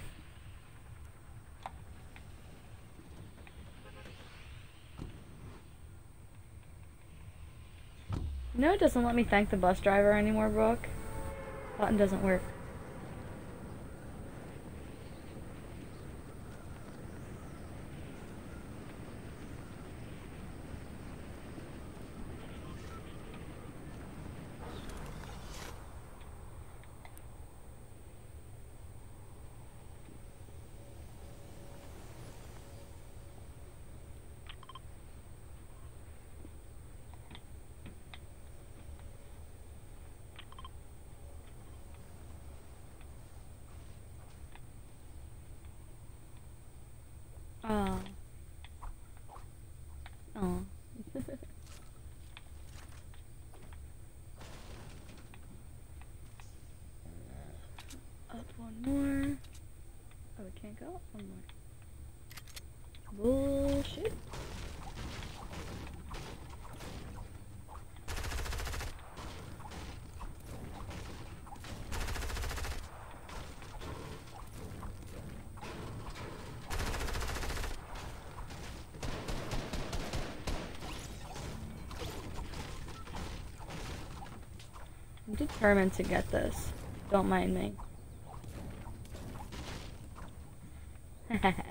[SPEAKER 1] No, it doesn't let me thank the bus driver anymore, Brooke. Button doesn't work. Oh. Oh. Up one more. Oh, we can't go up one more. Bullshit. I'm determined to get this. Don't mind me. What are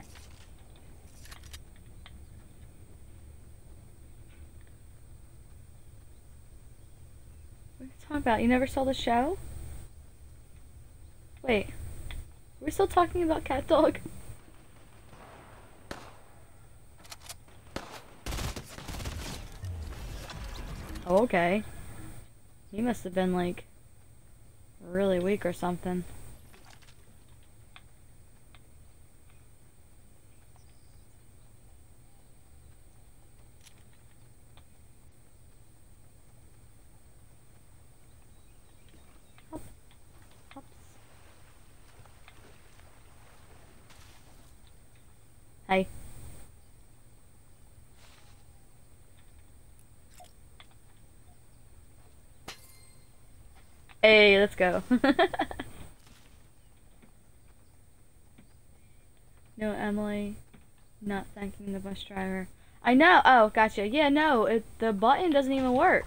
[SPEAKER 1] you talking about? You never saw the show? Wait. We're still talking about Cat Dog? Oh, okay. He must have been, like, really weak or something. Hop. Hops. Hey. Hey, let's go. No, Emily, not thanking the bus driver. I know. Oh, gotcha. Yeah, no, the button doesn't even work.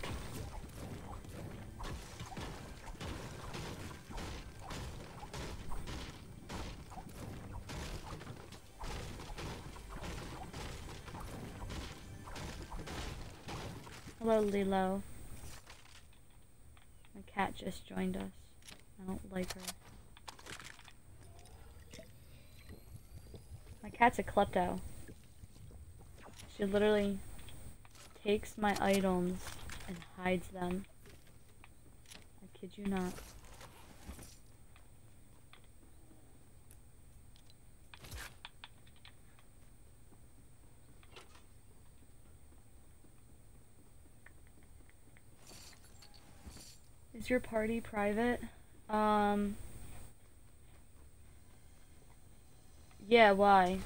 [SPEAKER 1] Hello, Lilo. My cat just joined us. I don't like her. My cat's a klepto. She literally takes my items and hides them. kid you not. Is your party private? Yeah, why?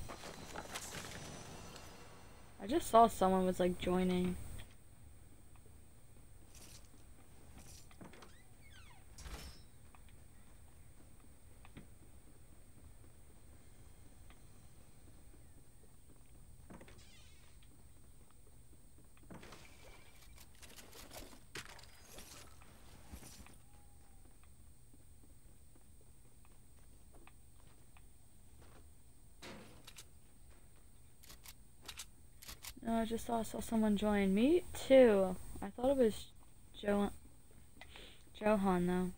[SPEAKER 1] I just saw someone was like joining. No, I just saw someone join. Me too. I thought it was Johan though.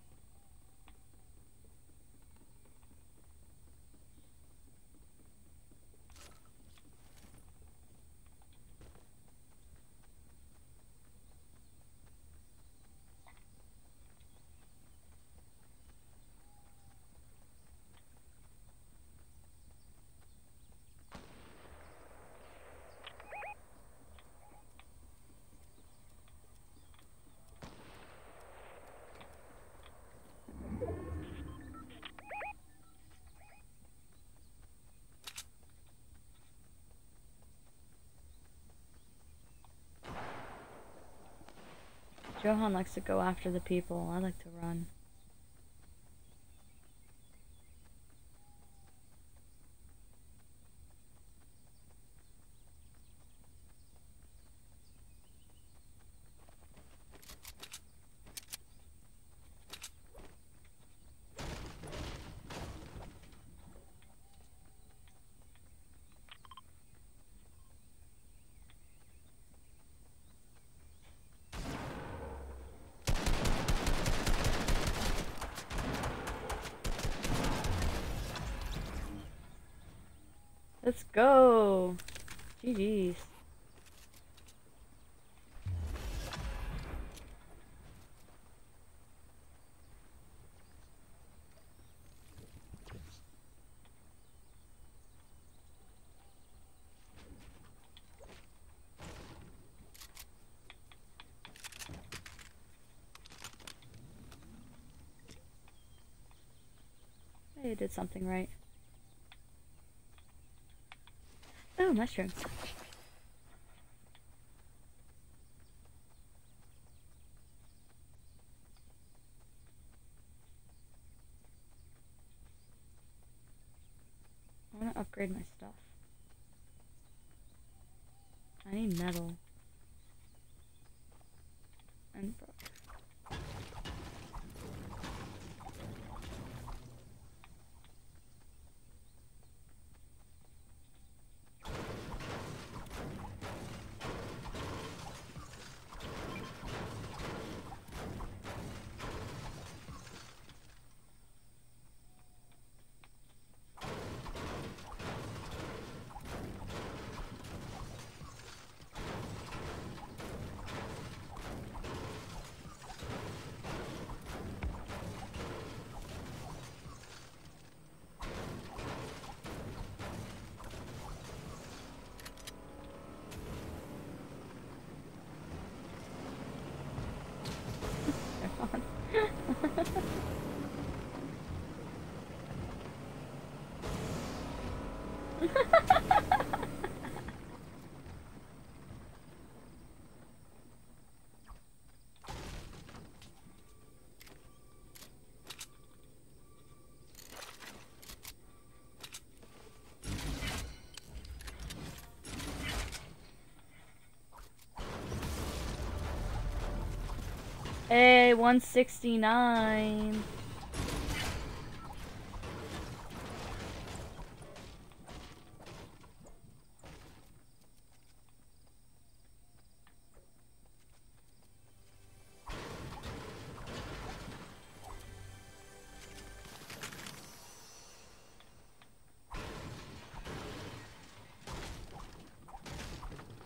[SPEAKER 1] Johan likes to go after the people. I like to run. Let's go! GG's. I did something right. Oh, mushroom. I want to upgrade my stuff. I need metal. And Hey, 169.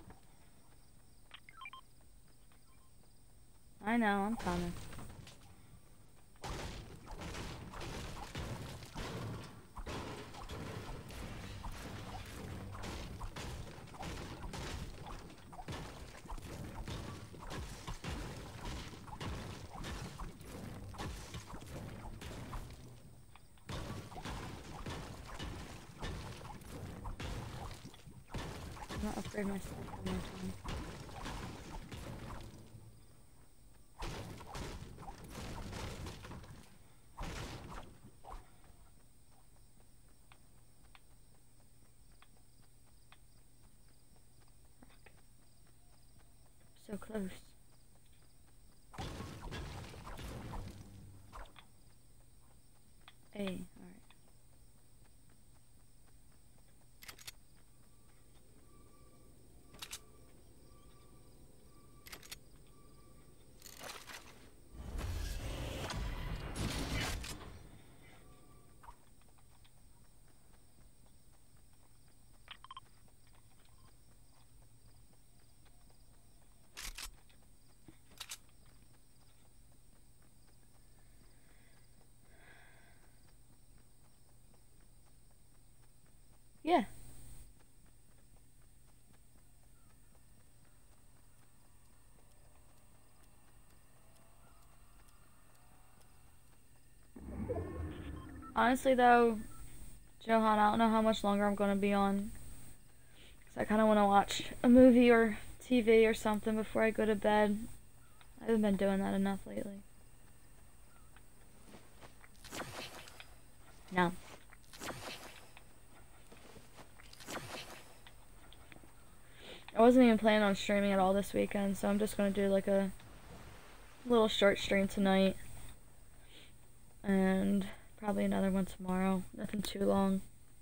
[SPEAKER 1] I know, I'm coming. not upgrade my stuff one more time. So close. A, alright. Yeah. Honestly though, Johan, I don't know how much longer I'm gonna be on. Cause I kinda wanna watch a movie or TV or something before I go to bed. I haven't been doing that enough lately. No. I wasn't even planning on streaming at all this weekend, so I'm just gonna do like a little short stream tonight. And probably another one tomorrow. Nothing too long.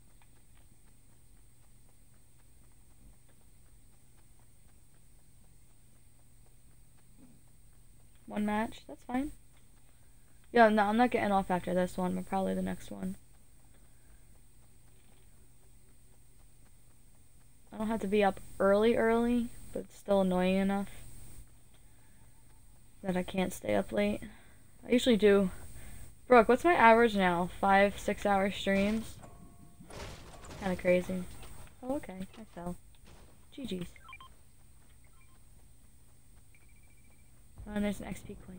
[SPEAKER 1] One match, that's fine. Yeah, no, I'm not getting off after this one, but probably the next one. I don't have to be up early, but it's still annoying enough that I can't stay up late. I usually do. Brooke, what's my average now? 5-6 hour streams? Kinda crazy. Oh, okay, I fell. GG's. Oh, and there's an XP coin.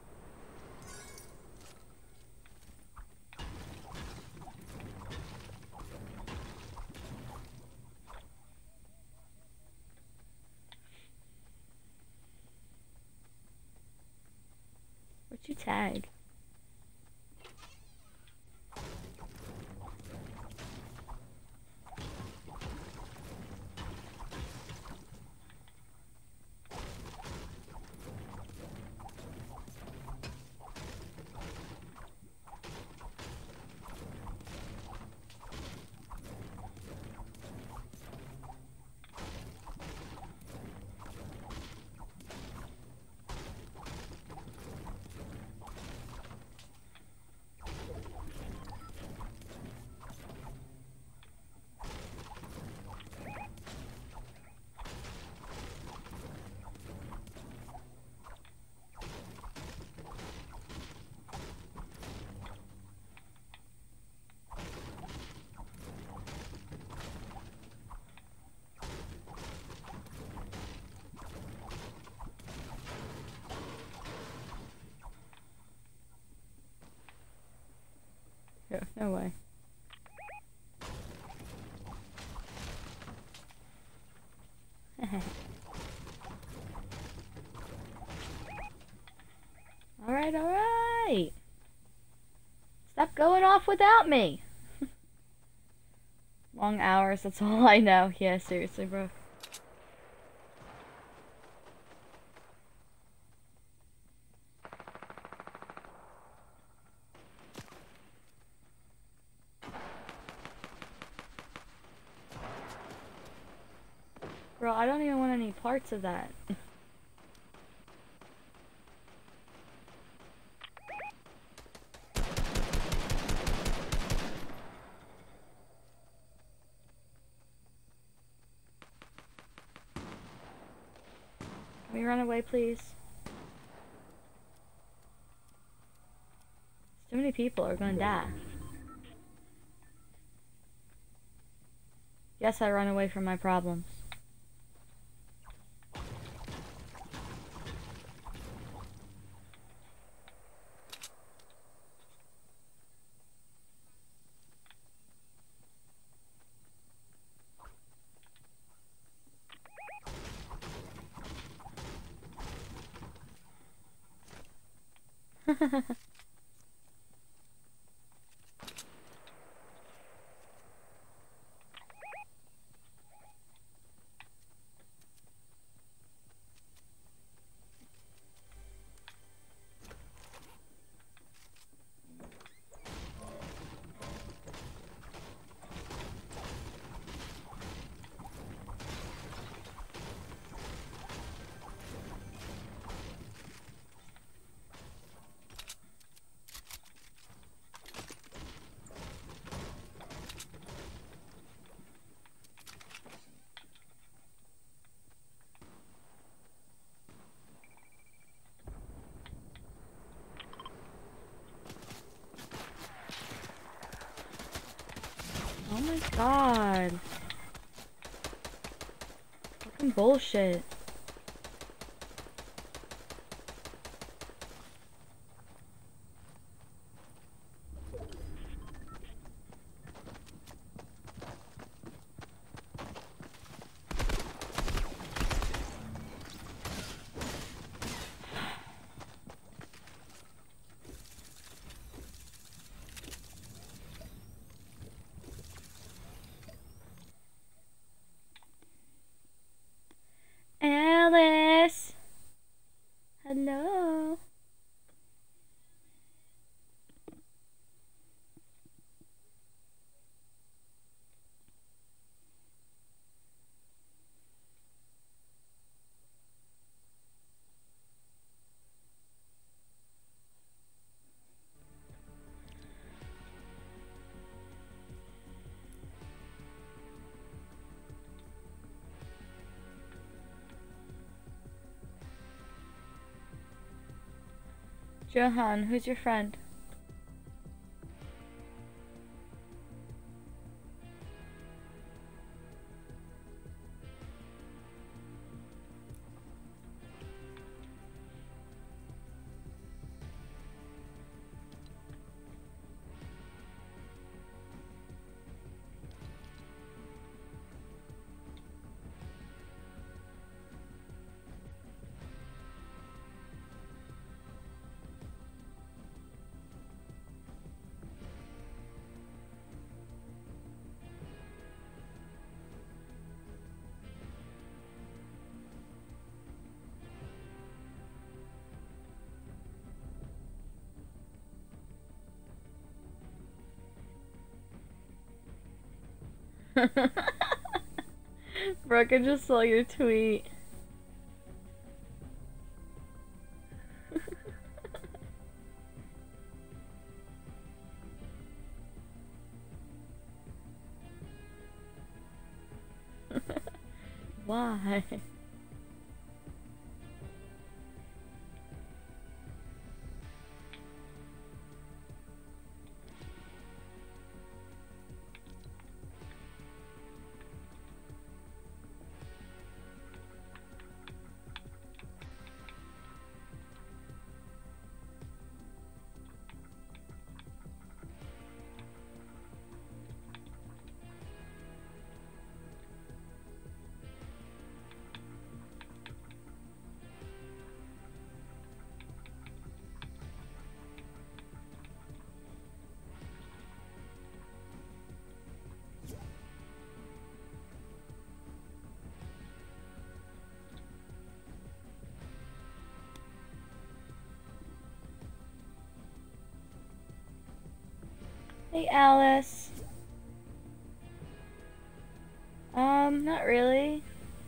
[SPEAKER 1] What'd you tag? Yeah, no way. Alright, alright! Stop going off without me! Long hours, that's all I know. Yeah, seriously, bro. Bro, I don't even want any parts of that. Can we run away, please? Too many people are gonna die. Yes, I run away from my problems. Oh my god. Fucking bullshit. Alice! Hello? Johan, who's your friend? Brooke, I just saw your tweet. Why? Hey, Alice. Not really.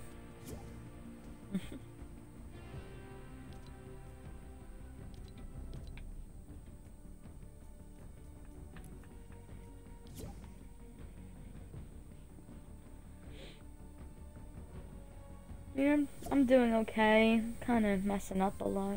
[SPEAKER 1] Yeah, I'm doing okay. Kind of messing up a lot.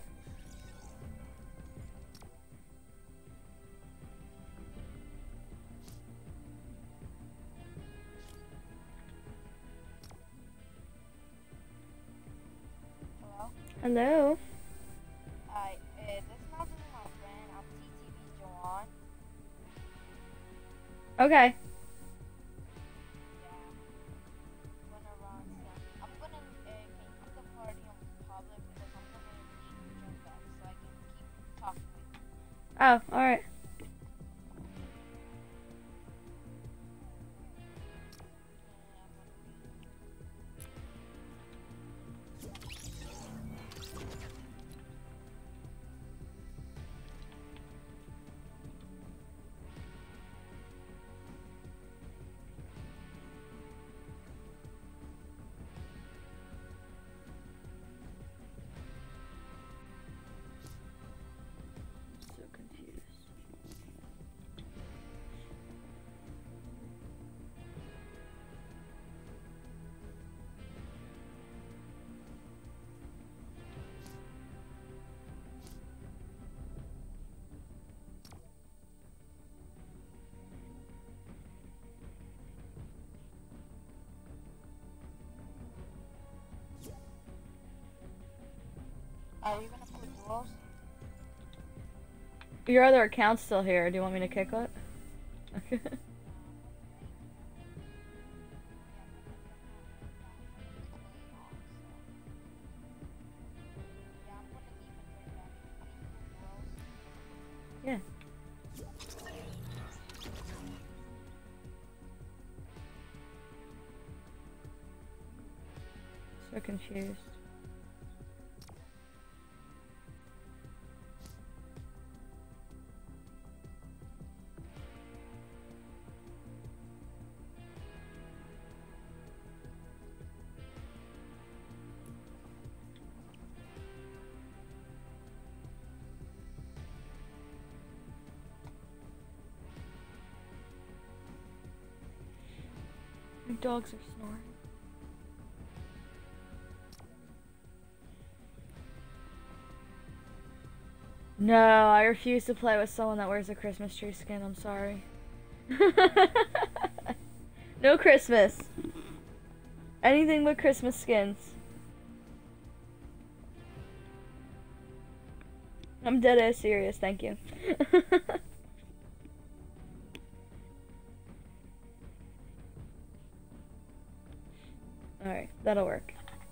[SPEAKER 3] Hello?
[SPEAKER 1] Hello?
[SPEAKER 3] Hi, this is not my friend. I'm TTV Joanne.
[SPEAKER 1] Okay.
[SPEAKER 3] Yeah. Gonna run some. I'm gonna, can you put the party on public because I'm gonna need to join back so I can keep talking with you.
[SPEAKER 1] Oh, alright. So confused.
[SPEAKER 3] Are you gonna put duels?
[SPEAKER 1] Your other account's still here. Do you want me to kick it? Okay. Yeah. So confused. My dogs are snoring. No, I refuse to play with someone that wears a Christmas tree skin. I'm sorry. No Christmas. Anything but Christmas skins. I'm dead ass serious, thank you. Alright, that'll work.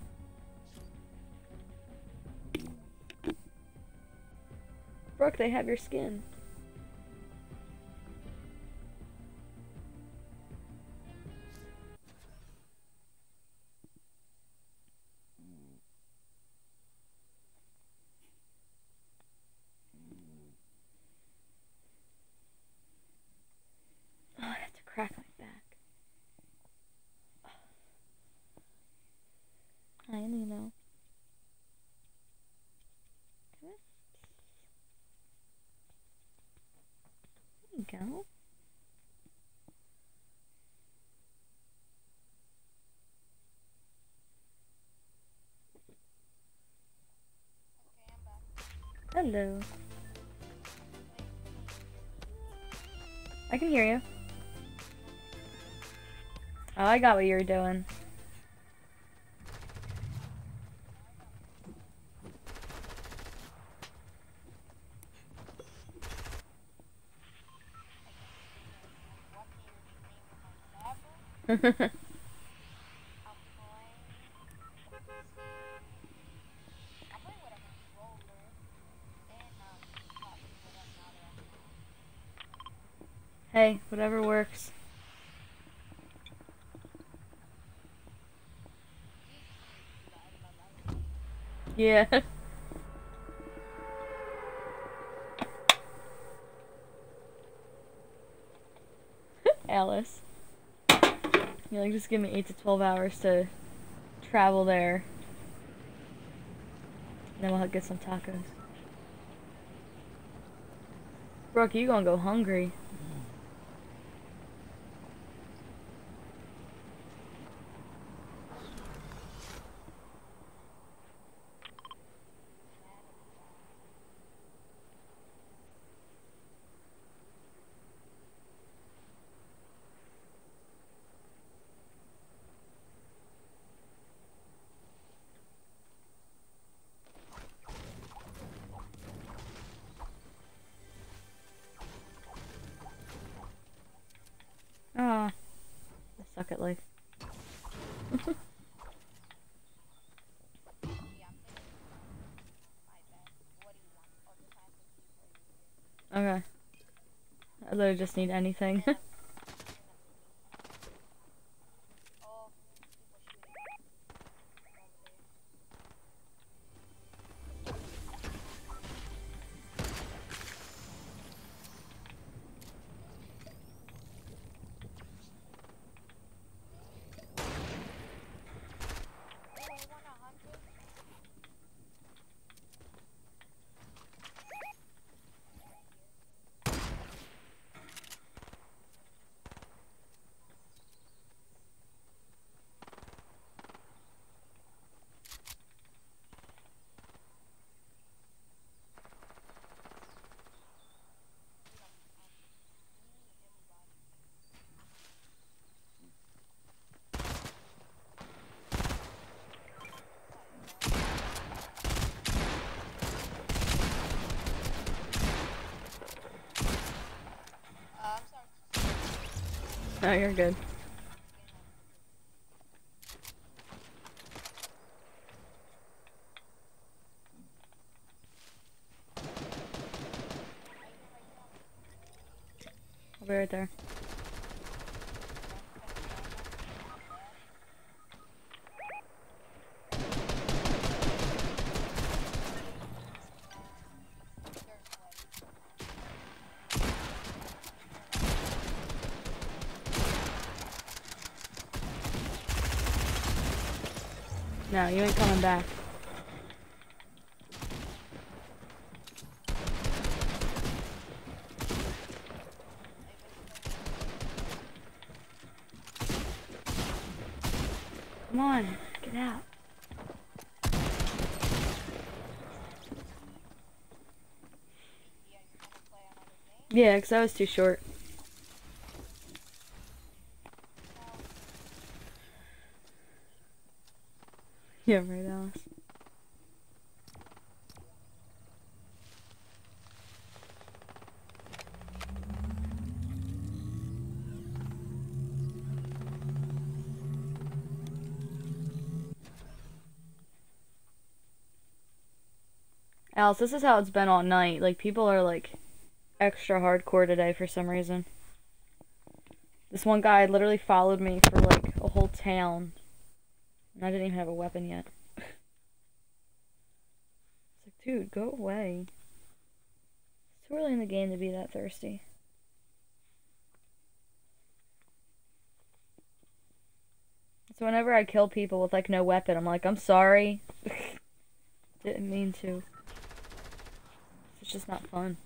[SPEAKER 1] Brooke, they have your skin. Oh, I have to crack my back. Hi, Nino. Come here. There you go.
[SPEAKER 3] Okay, I'm back.
[SPEAKER 1] Hello. I can hear you. Oh, I got what you were doing.
[SPEAKER 3] I'm playing. I'm playing with a controller and talking with another account.
[SPEAKER 1] Hey, whatever works. Yeah. Alice. You like just give me 8 to 12 hours to travel there. Then we'll get some tacos. Brooke, you gonna go hungry. Ah, I suck at life.
[SPEAKER 3] Yeah, I'm thinking my bad. What do you want? Or just ask a few for you.
[SPEAKER 1] Okay. I literally just need anything.
[SPEAKER 3] And oh, people shooting over there. Oh, I won 100. I'm sorry.
[SPEAKER 1] No, you're good. I'll be right there. No, you ain't coming back. Come on, get out. Yeah, because I was too short. Yeah, right, Alice. Alice, this is how it's been all night. Like, people are, like, extra hardcore today for some reason. This one guy literally followed me for, like, a whole town. And I didn't even have a weapon yet. It's like, dude, go away. It's too early in the game to be that thirsty. So whenever I kill people with, like, no weapon, I'm like, I'm sorry. Didn't mean to. It's just not fun.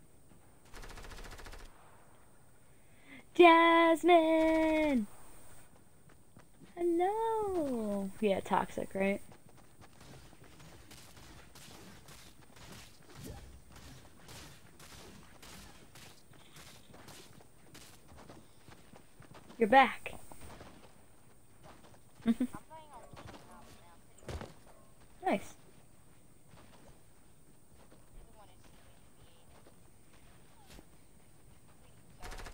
[SPEAKER 1] Jasmine! Hello! Yeah, toxic, right? You're back.
[SPEAKER 3] I'm playing on different maps now.
[SPEAKER 1] Nice.
[SPEAKER 3] Everyone is creative.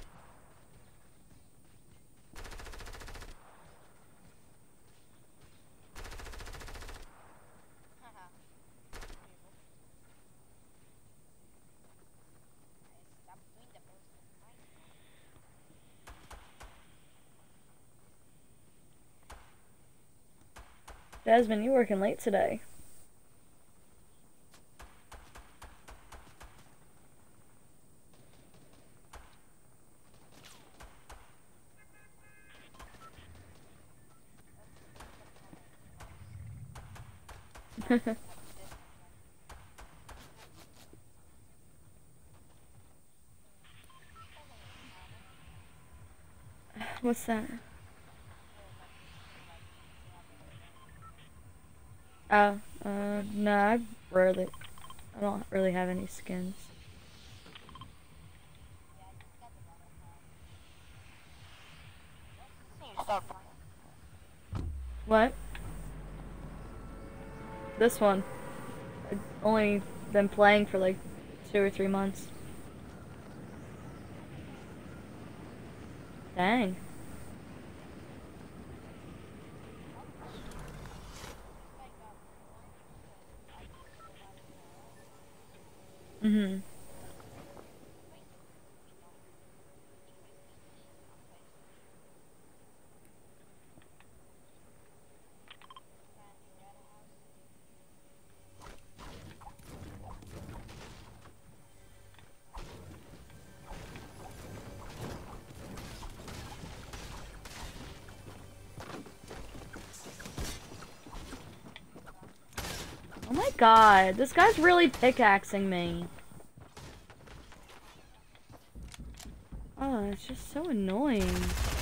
[SPEAKER 3] Haha. Stop doing the person.
[SPEAKER 1] Jasmine, you working late today. What's that? No, I don't really have any skins.
[SPEAKER 3] Start playing.
[SPEAKER 1] What? This one. I've only been playing for like 2 or 3 months. Dang. Mhm. my god, this guy's really pickaxing me. Oh, it's just so annoying.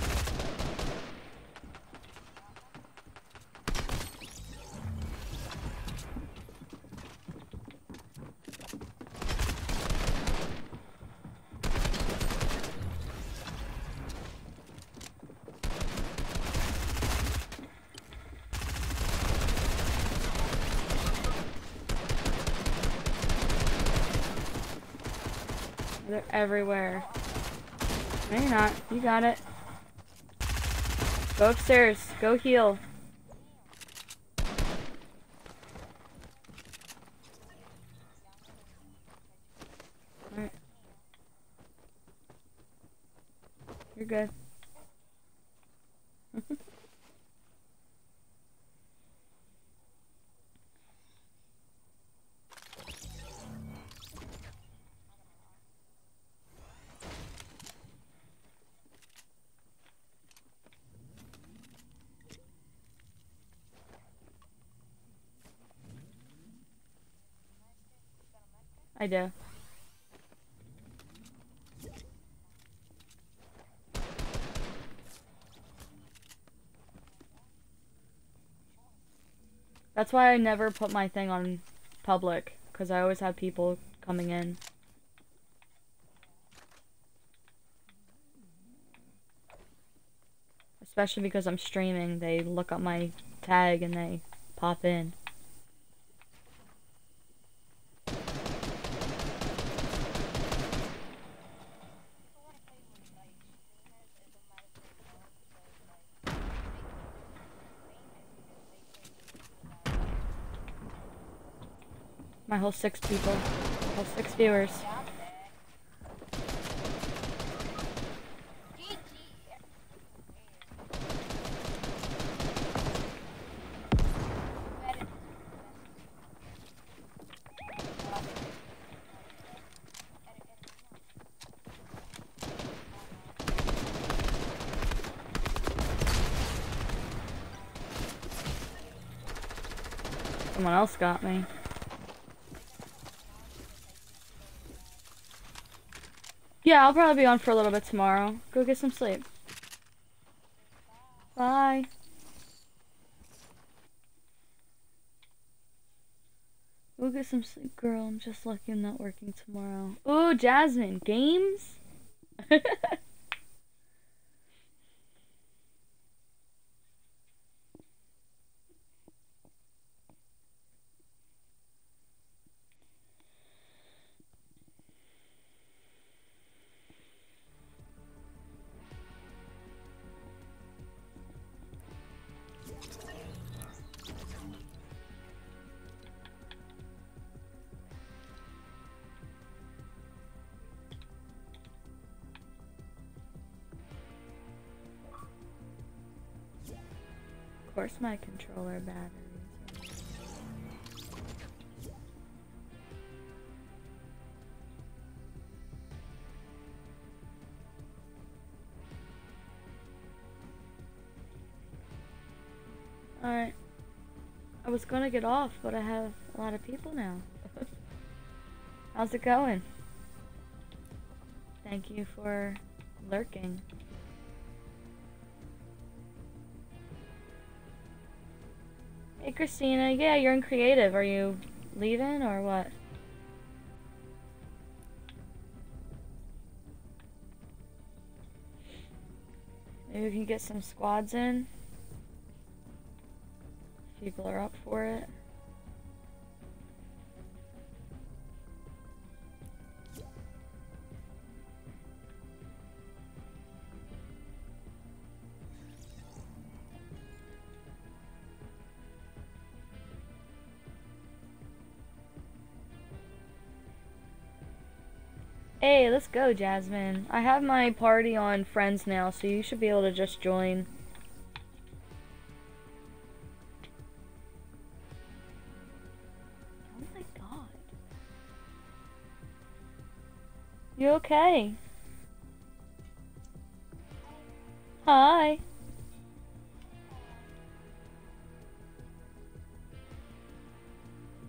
[SPEAKER 1] They're everywhere. No, you're not. You got it. Go upstairs. Go heal. Alright. You're good. I do. That's why I never put my thing on public, because I always have people coming in. Especially because I'm streaming, they look up my tag and they pop in. My whole 6 people. Whole 6 viewers. Someone else got me. Yeah, I'll probably be on for a little bit tomorrow. Go get some sleep. Bye. Go get some sleep, girl. I'm just lucky I'm not working tomorrow. Ooh, Jasmine. Games? Of course my controller batteries. Alright. I was gonna get off, but I have a lot of people now. How's it going? Thank you for lurking. Hey Christina, yeah, you're in creative. Are you leaving or what? Maybe we can get some squads in. People are up for it. Hey, let's go, Jasmine. I have my party on Friends now, so you should be able to just join. Oh my god. You okay? Hi.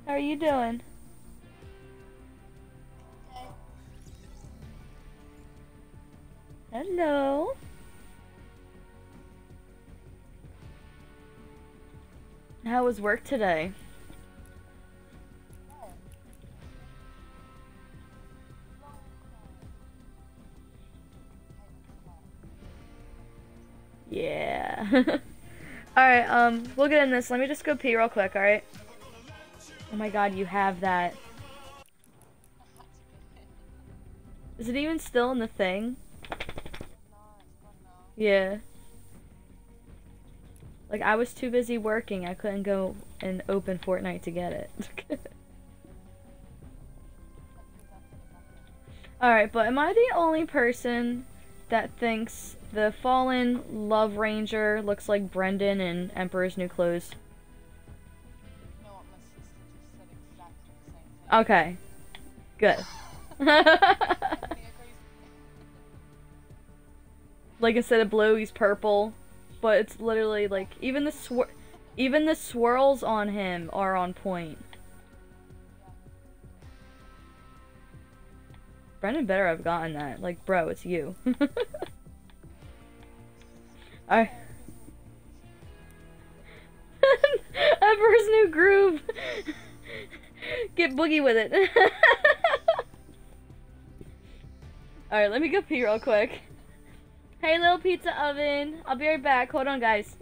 [SPEAKER 1] How are you doing?
[SPEAKER 3] Okay.
[SPEAKER 1] Hello. How was work today?
[SPEAKER 3] Good.
[SPEAKER 1] Yeah. Alright, we'll get in this. Let me just go pee real quick, alright? Oh my god, you have that. Is it even still in the thing? Yeah. Like, I was too busy working. I couldn't go and open Fortnite to get it. Alright, but am I the only person that thinks the Fallen Love Ranger looks like Brendan in Emperor's New Clothes?
[SPEAKER 3] You know what, my sister just said exactly the same thing.
[SPEAKER 1] Okay. Good.
[SPEAKER 3] Me agrees.
[SPEAKER 1] Like, instead of blue, he's purple. But it's literally like, even the swirls on him are on point. Brendan better have gotten that. Like, bro, it's you. Alright. Emperor's New Groove. Get boogie with it. Alright, let me go pee real quick. Hey, little pizza oven. I'll be right back. Hold on, guys.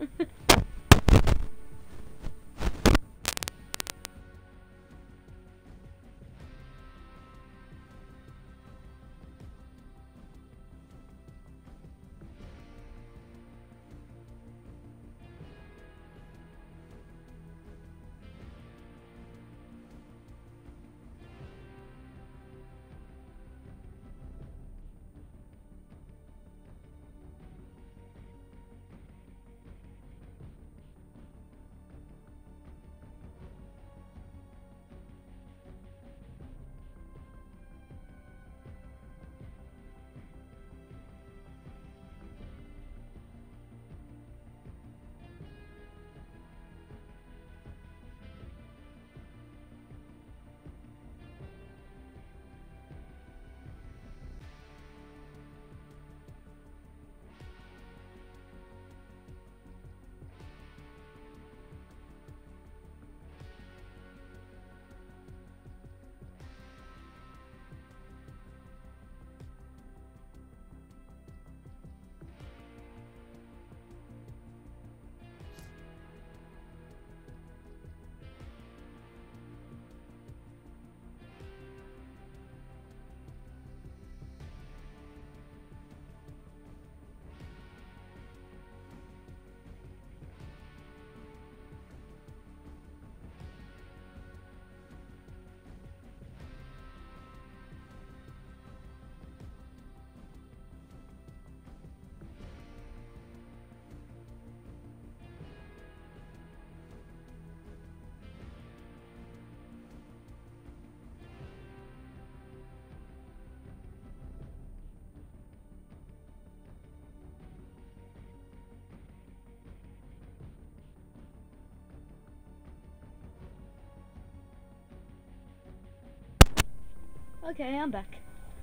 [SPEAKER 1] Okay, I'm back.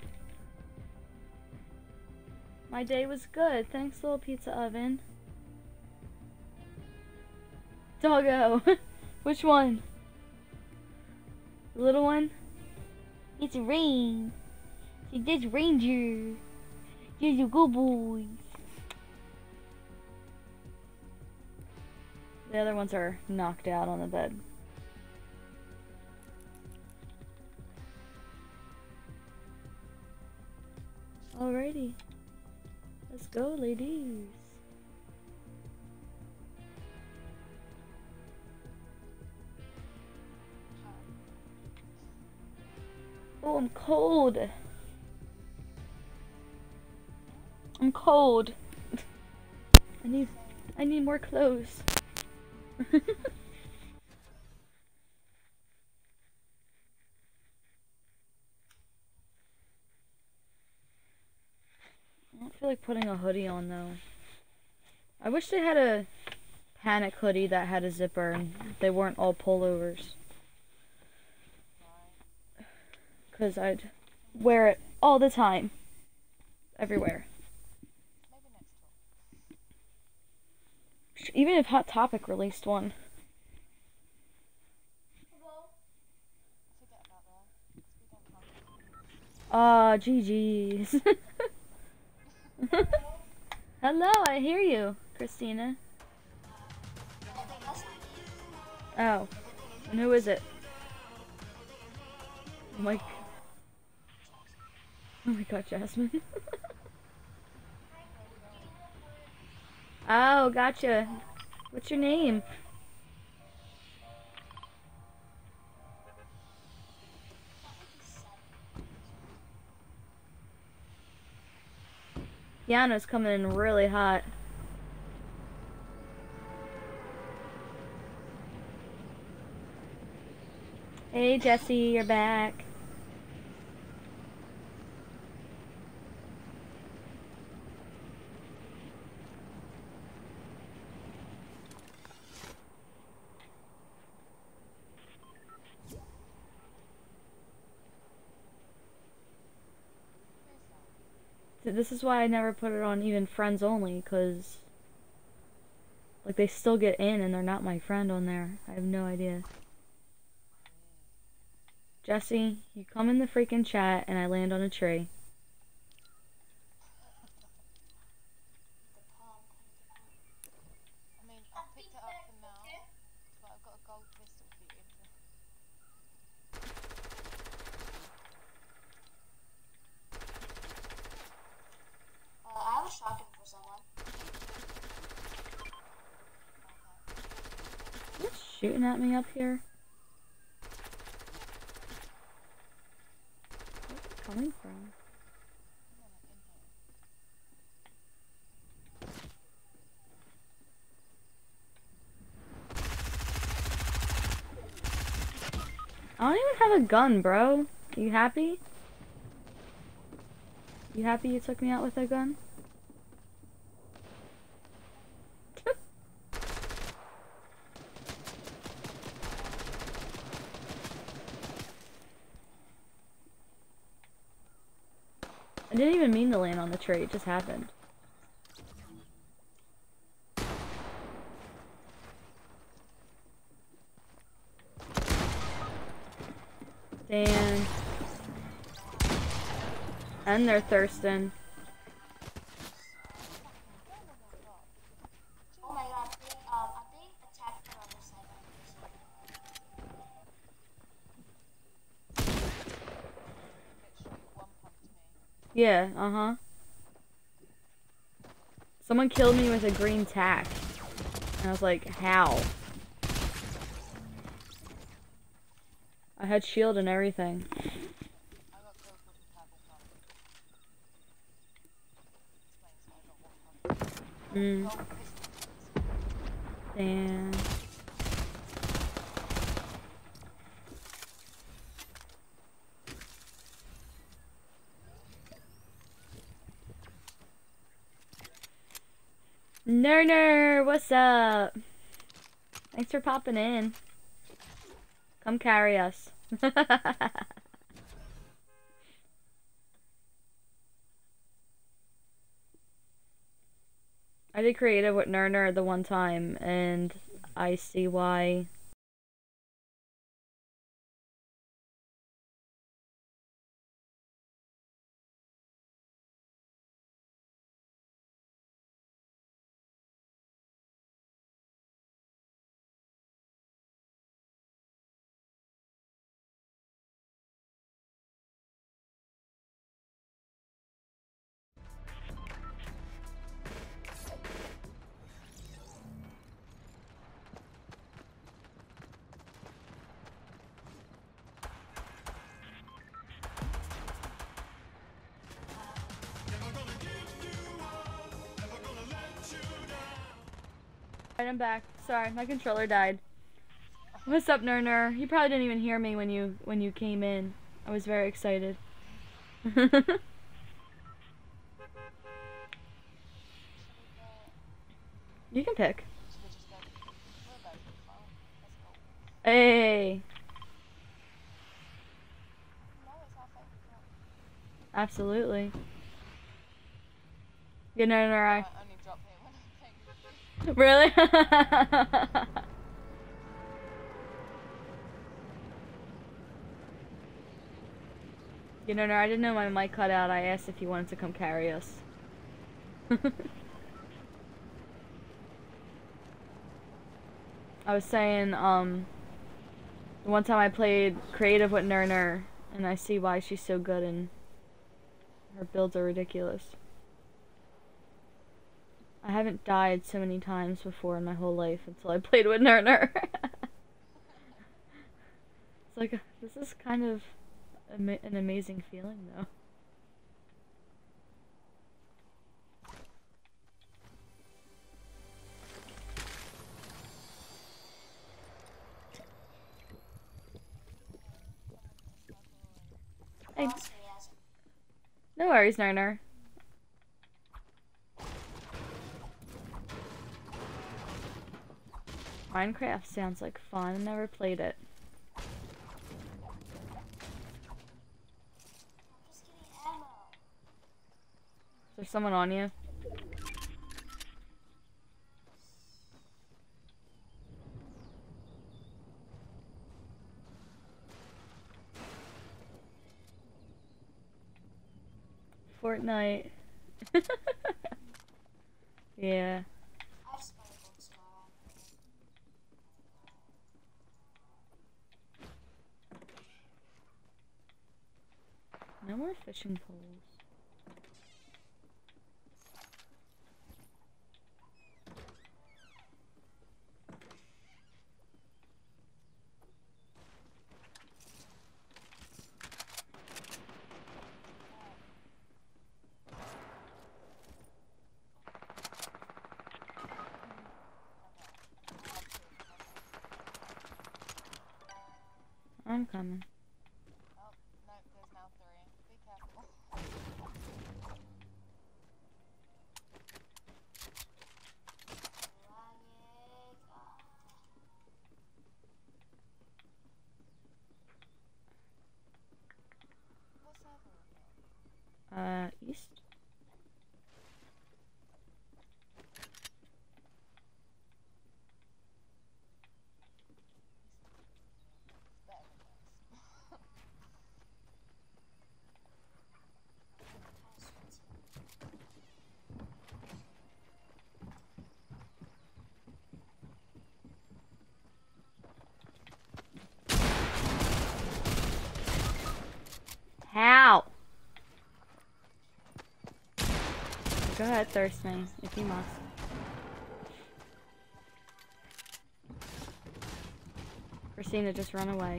[SPEAKER 1] My day was good. Thanks, little pizza oven. Doggo. Which one? The little one? It's Rain. See, this Ranger. Here's your good boys. The other ones are knocked out on the bed. Alrighty. Let's go, ladies. Oh, I'm cold. I'm cold. I need more clothes. I don't feel like putting a hoodie on though. I wish they had a panic hoodie that had a zipper and they weren't all pullovers. because I'd wear it all the time, everywhere.
[SPEAKER 3] Maybe next talk.
[SPEAKER 1] Even if Hot Topic released one.
[SPEAKER 3] Forget about that. 'Cause we don't
[SPEAKER 1] GG's.
[SPEAKER 3] have
[SPEAKER 1] Hello, I hear you, Christina. Oh, and who is it? Oh my god, Jasmine. Oh, gotcha. What's your name? Yano's coming in really hot. Hey Jesse, you're back. This is why I never put it on even friends only, cause like they still get in and they're not my friend on there. I have no idea. Jesse, you come in the freaking chat and I land on a tree.
[SPEAKER 3] I mean, I picked it up for now, but I've got a gold pistol for you.
[SPEAKER 4] I have a shotgun for someone.
[SPEAKER 1] What's shooting at me up here? Where's it coming from? I don't even have a gun, bro. You happy? You happy you took me out with a gun? I didn't even mean to land on the tree, it just happened. Damn. And they're thirsting.
[SPEAKER 4] Oh my god, I'm being attacked from the other side.
[SPEAKER 3] Literally one pumped me.
[SPEAKER 1] Yeah, uh-huh. Someone killed me with a green tack. And I was like, how? I had shield and everything.
[SPEAKER 3] I got killed with a purple pump. Explains why I got one pump.
[SPEAKER 1] Mm,
[SPEAKER 3] Gold pistol.
[SPEAKER 1] damn. Nerner, what's up? Thanks for popping in. Come carry us. I did creative with Nerner the one time, and I see why. Alright, I'm back. Sorry, my controller died. What's up, Nerner? You probably didn't even hear me when you came in. I was very excited. You can pick.
[SPEAKER 3] Should we just go? We'll go. Well, let's go.
[SPEAKER 1] Hey.
[SPEAKER 3] No, it's our
[SPEAKER 1] Absolutely. You know, no,
[SPEAKER 3] I
[SPEAKER 1] I
[SPEAKER 3] only drop it when I'm playing with you.
[SPEAKER 1] really. You know, no, I didn't know my mic cut out. I asked if he wanted to come carry us. I was saying, the one time I played creative with Ner, and I see why she's so good and her builds are ridiculous. I haven't died so many times before in my whole life until I played with Ner. It's like, this is kind of an amazing feeling, though. Hey,
[SPEAKER 4] Lost me as
[SPEAKER 1] no worries, Ner. Minecraft sounds like fun. I never played it.
[SPEAKER 4] I'm just getting ammo.
[SPEAKER 1] Is there someone on you? Fortnite. Yeah.
[SPEAKER 4] I've spotted one spot.
[SPEAKER 1] No more fishing poles. I'm coming.
[SPEAKER 3] Oh, no, there's now 3. Be careful.
[SPEAKER 4] Lagging.
[SPEAKER 3] What server are you on?
[SPEAKER 1] East?
[SPEAKER 3] It's better than West.
[SPEAKER 1] How? Go ahead, thirst me, if you must. Christina, just run away.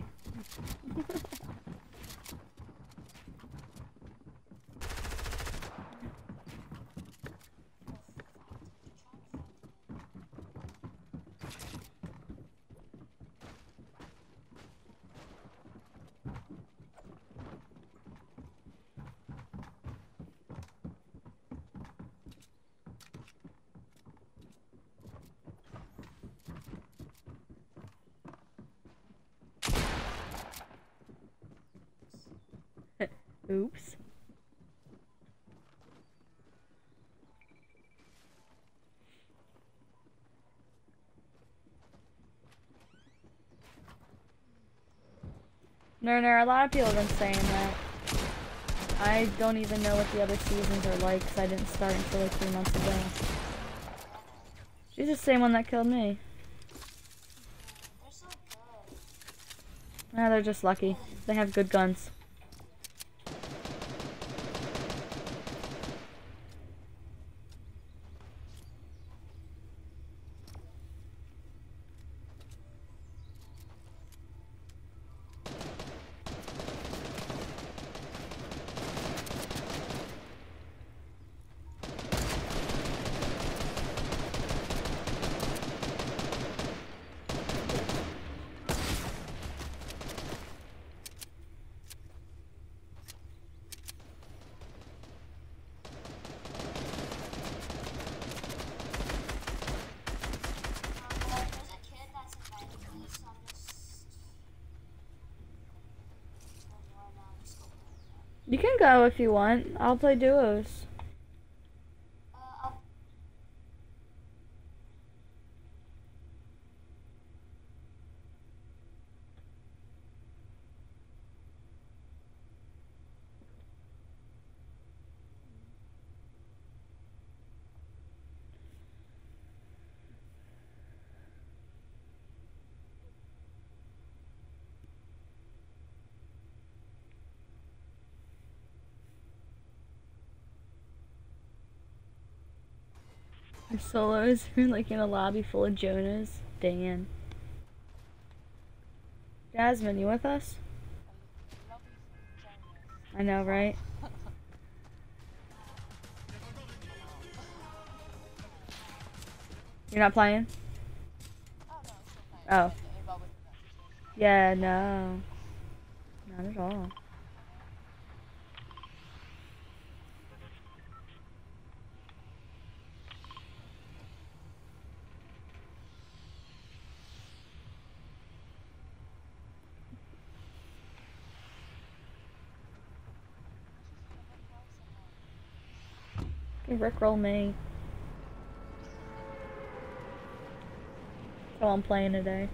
[SPEAKER 1] Oops. No, a lot of people have been saying that. I don't even know what the other seasons are like because I didn't start until like 3 months ago. She's the same one that killed me.
[SPEAKER 4] They're so good.
[SPEAKER 1] Nah, they're just lucky. They have good guns. You can go if you want. I'll play duos.
[SPEAKER 4] I'll
[SPEAKER 1] Our solos are like in a lobby full of Jonas. Dan. Jasmine, you with us? I know, right? You're not playing? Oh. Yeah, no. Not at all. You Rickroll me. That's all I'm playing today.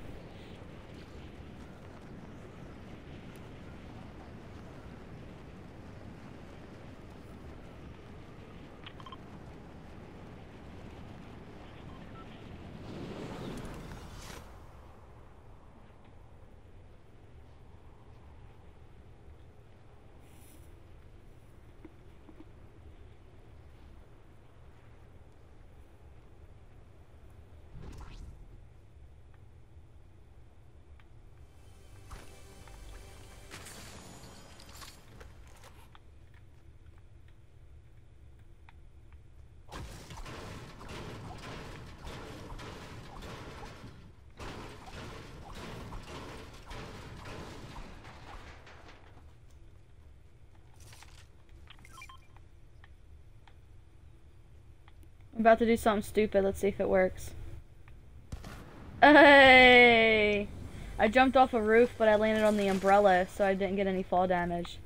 [SPEAKER 1] I'm about to do something stupid. Let's see if it works. Hey! I jumped off a roof, but I landed on the umbrella, so I didn't get any fall damage.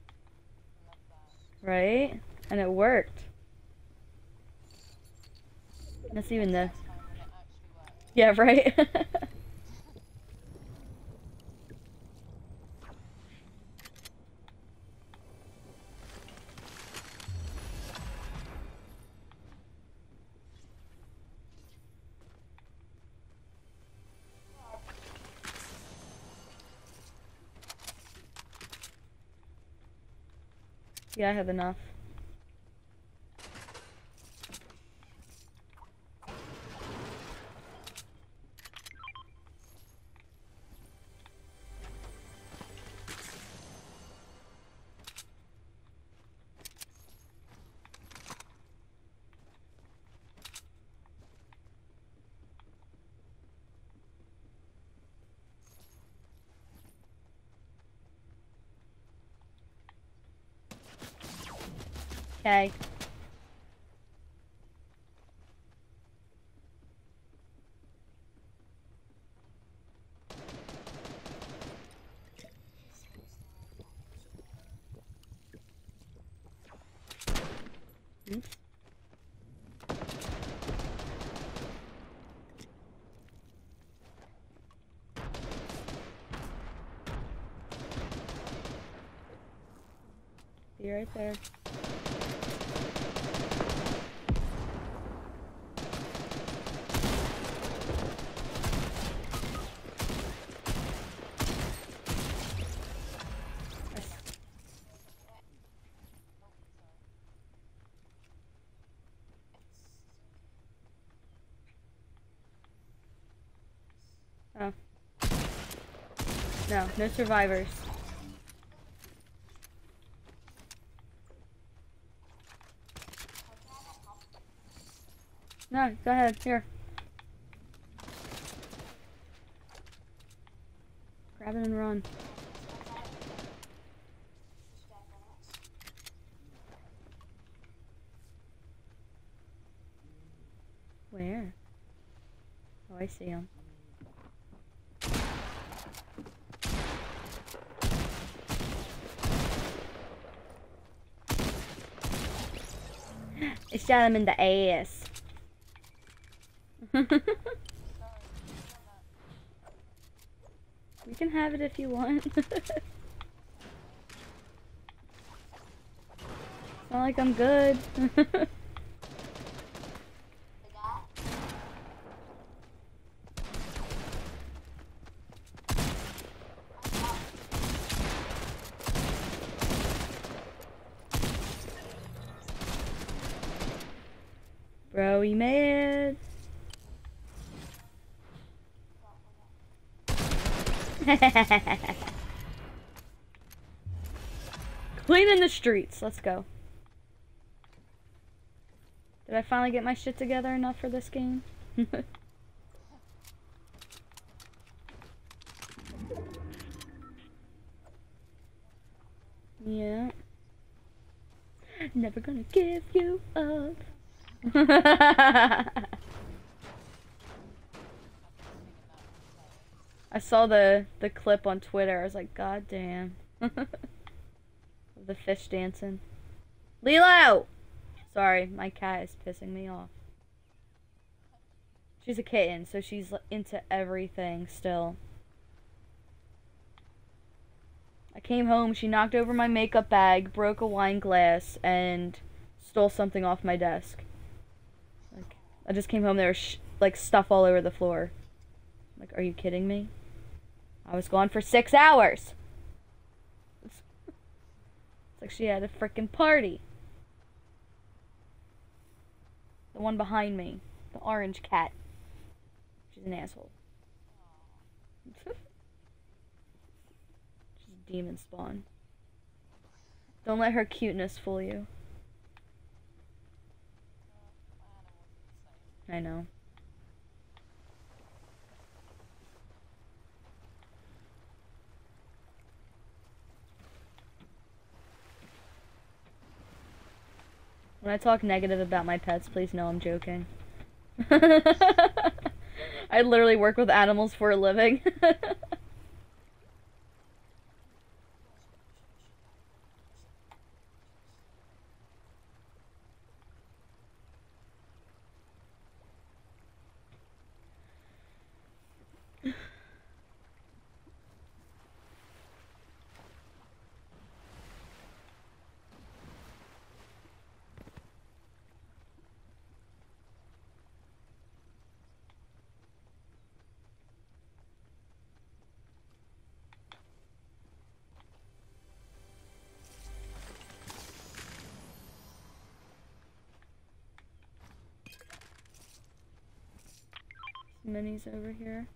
[SPEAKER 1] Right? And it worked. That's even the... Yeah, right? Yeah, I have enough. Okay. Oops. Be right there. Oh. No, no survivors. No, go ahead, here. Grab it and run. Where? Oh, I see him. I shot him in the ass. You can have it if you want. It's not like I'm good. Bro, you mad? Cleaning the streets. Let's go. Did I finally get my shit together enough for this game? Yeah. Never gonna give you up. I saw the clip on Twitter. I was like, God damn. The fish dancing. Lilo! Sorry, my cat is pissing me off. She's a kitten, so she's into everything still. I came home, she knocked over my makeup bag, broke a wine glass, and stole something off my desk. Like, I just came home, there was like stuff all over the floor. Like, are you kidding me? I was gone for 6 hours. It's like she had a freaking party. The one behind me, the orange cat. She's an asshole. She's a demon spawn. Don't let her cuteness fool you. I know. When I talk negative about my pets, please know I'm joking. I literally work with animals for a living. Minis over here.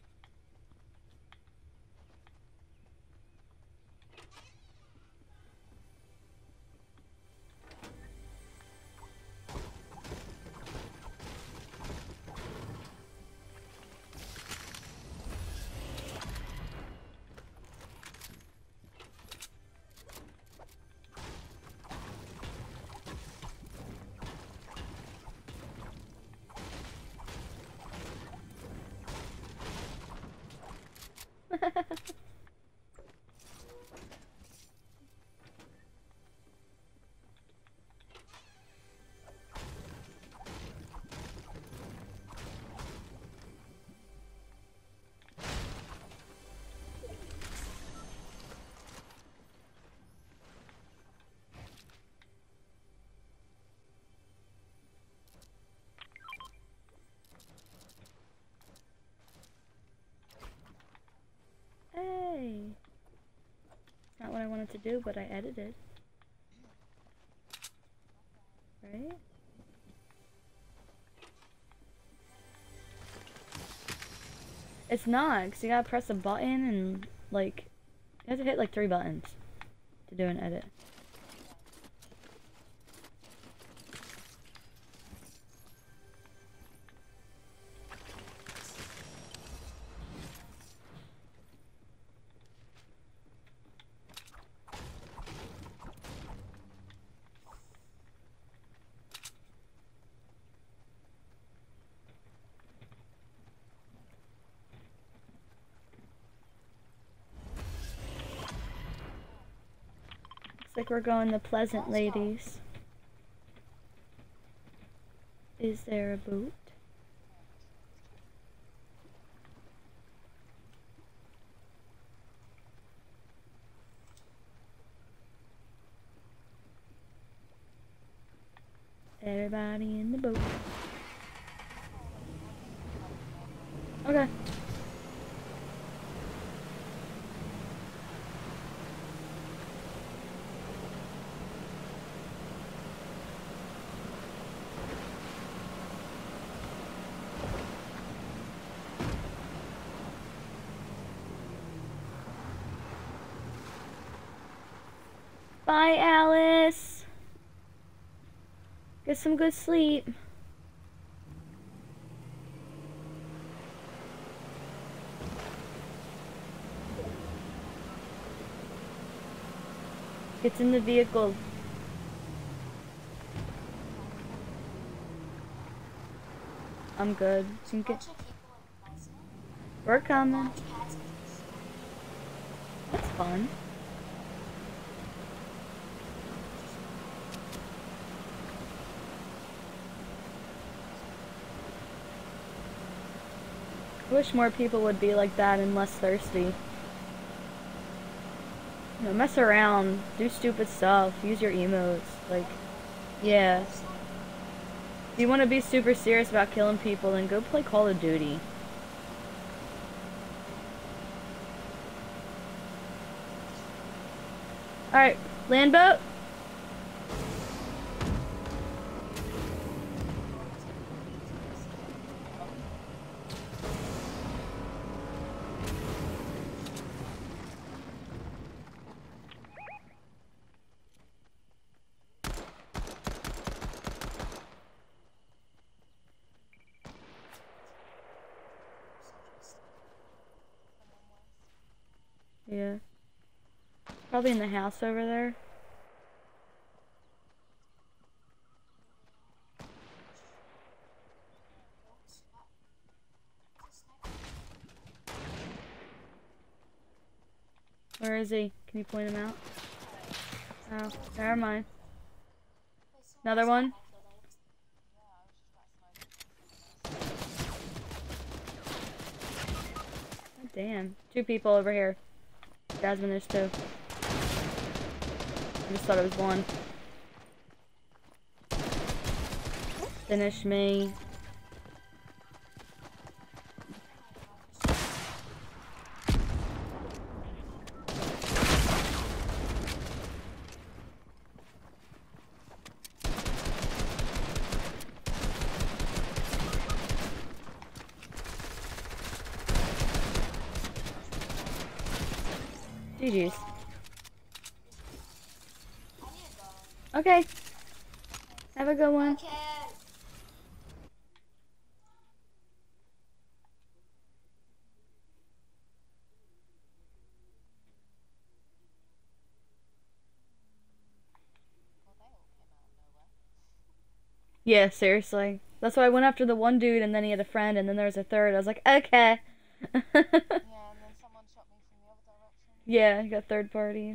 [SPEAKER 1] Hey! Not what I wanted to do, but I edited. Right? It's not, because you gotta press a button and, like, you have to hit like 3 buttons to do an edit. Looks like we're going to Pleasant, ladies. Is there a boat? Everybody in the boat. Okay. Bye, Alice. Get some good sleep. Get in the vehicle. I'm good. Think it.
[SPEAKER 4] Bunch of people in Bison.
[SPEAKER 1] We're coming.
[SPEAKER 4] Launch pads and things.
[SPEAKER 1] That's fun. I wish more people would be like that and less thirsty. You know, mess around, do stupid stuff, use your emotes, like, yeah. If you want to be super serious about killing people, then go play Call of Duty. Alright, land boat? Yeah. Probably in the house over there. Where is he? Can you point him out? Oh, never mind. Another one? Oh, damn. 2 people over here. Jasmine, there's 2. I just thought it was 1. Finish me. GG's. Okay. Have a good one.
[SPEAKER 4] Okay.
[SPEAKER 1] Yeah, seriously. That's why I went after the one dude and then he had a friend and then there was a third. I was like, okay.
[SPEAKER 3] Yeah, and then someone shot me from the other direction.
[SPEAKER 1] Yeah, you got third party.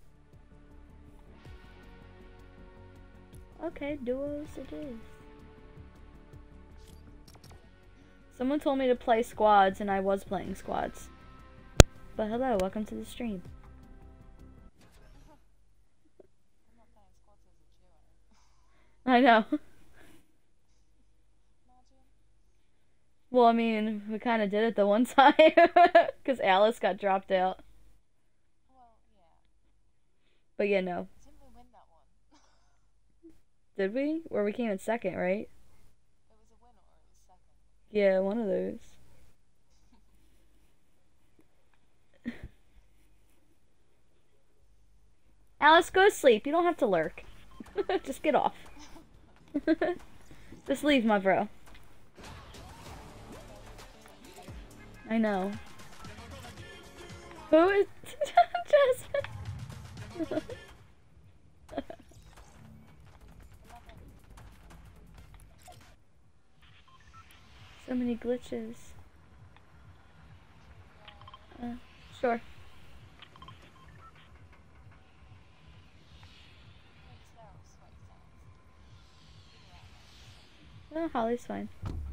[SPEAKER 1] Okay, duos it is. Someone told me to play squads and I was playing squads. But hello, welcome to the stream.
[SPEAKER 3] I'm not playing squads as a duo.
[SPEAKER 1] I know.
[SPEAKER 3] Imagine.
[SPEAKER 1] Well, I mean, we kind of did it the one time. Because Alice got dropped out.
[SPEAKER 3] Well, yeah.
[SPEAKER 1] But yeah, no.
[SPEAKER 3] Didn't we win that one?
[SPEAKER 1] Did we? Or we came in second, right?
[SPEAKER 3] It was a win or it was second.
[SPEAKER 1] Yeah, one of those. Alice, go to sleep. You don't have to lurk. Just get off. Just leave, my bro. I know. Who is Jasmine? So many glitches. Sure. Oh, Holly's fine.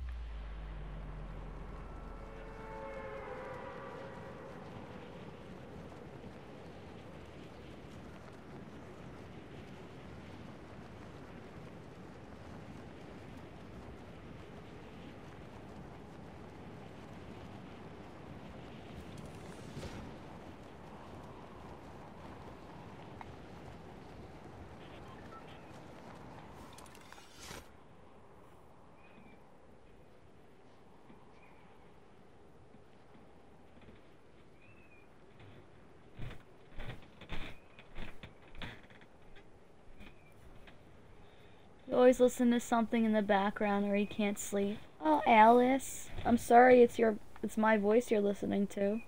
[SPEAKER 1] You always listen to something in the background or you can't sleep. Oh, Alice. I'm sorry, it's my voice you're listening to.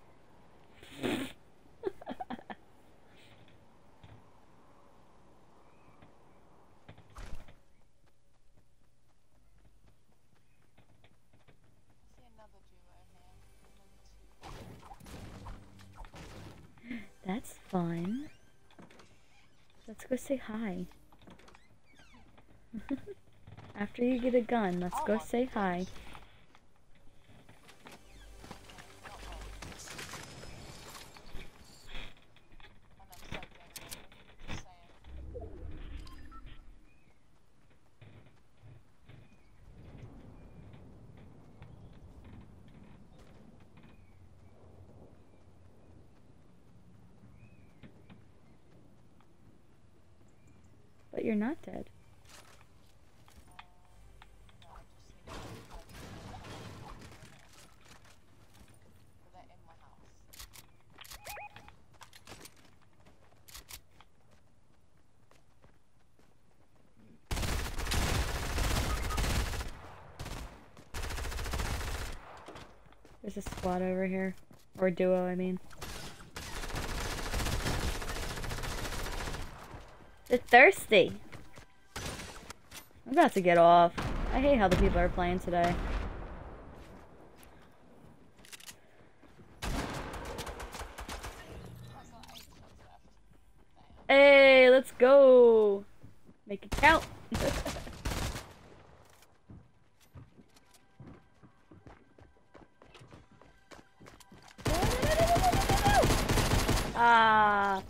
[SPEAKER 3] I see another duo here.
[SPEAKER 1] That's fun. Let's go say hi. After you get a gun, let's go say hi. But you're not dead. There's a squad over here. Or duo, I mean. They're thirsty. I'm about to get off. I hate how the people are playing today. Hey, let's go. Make it count. Ah.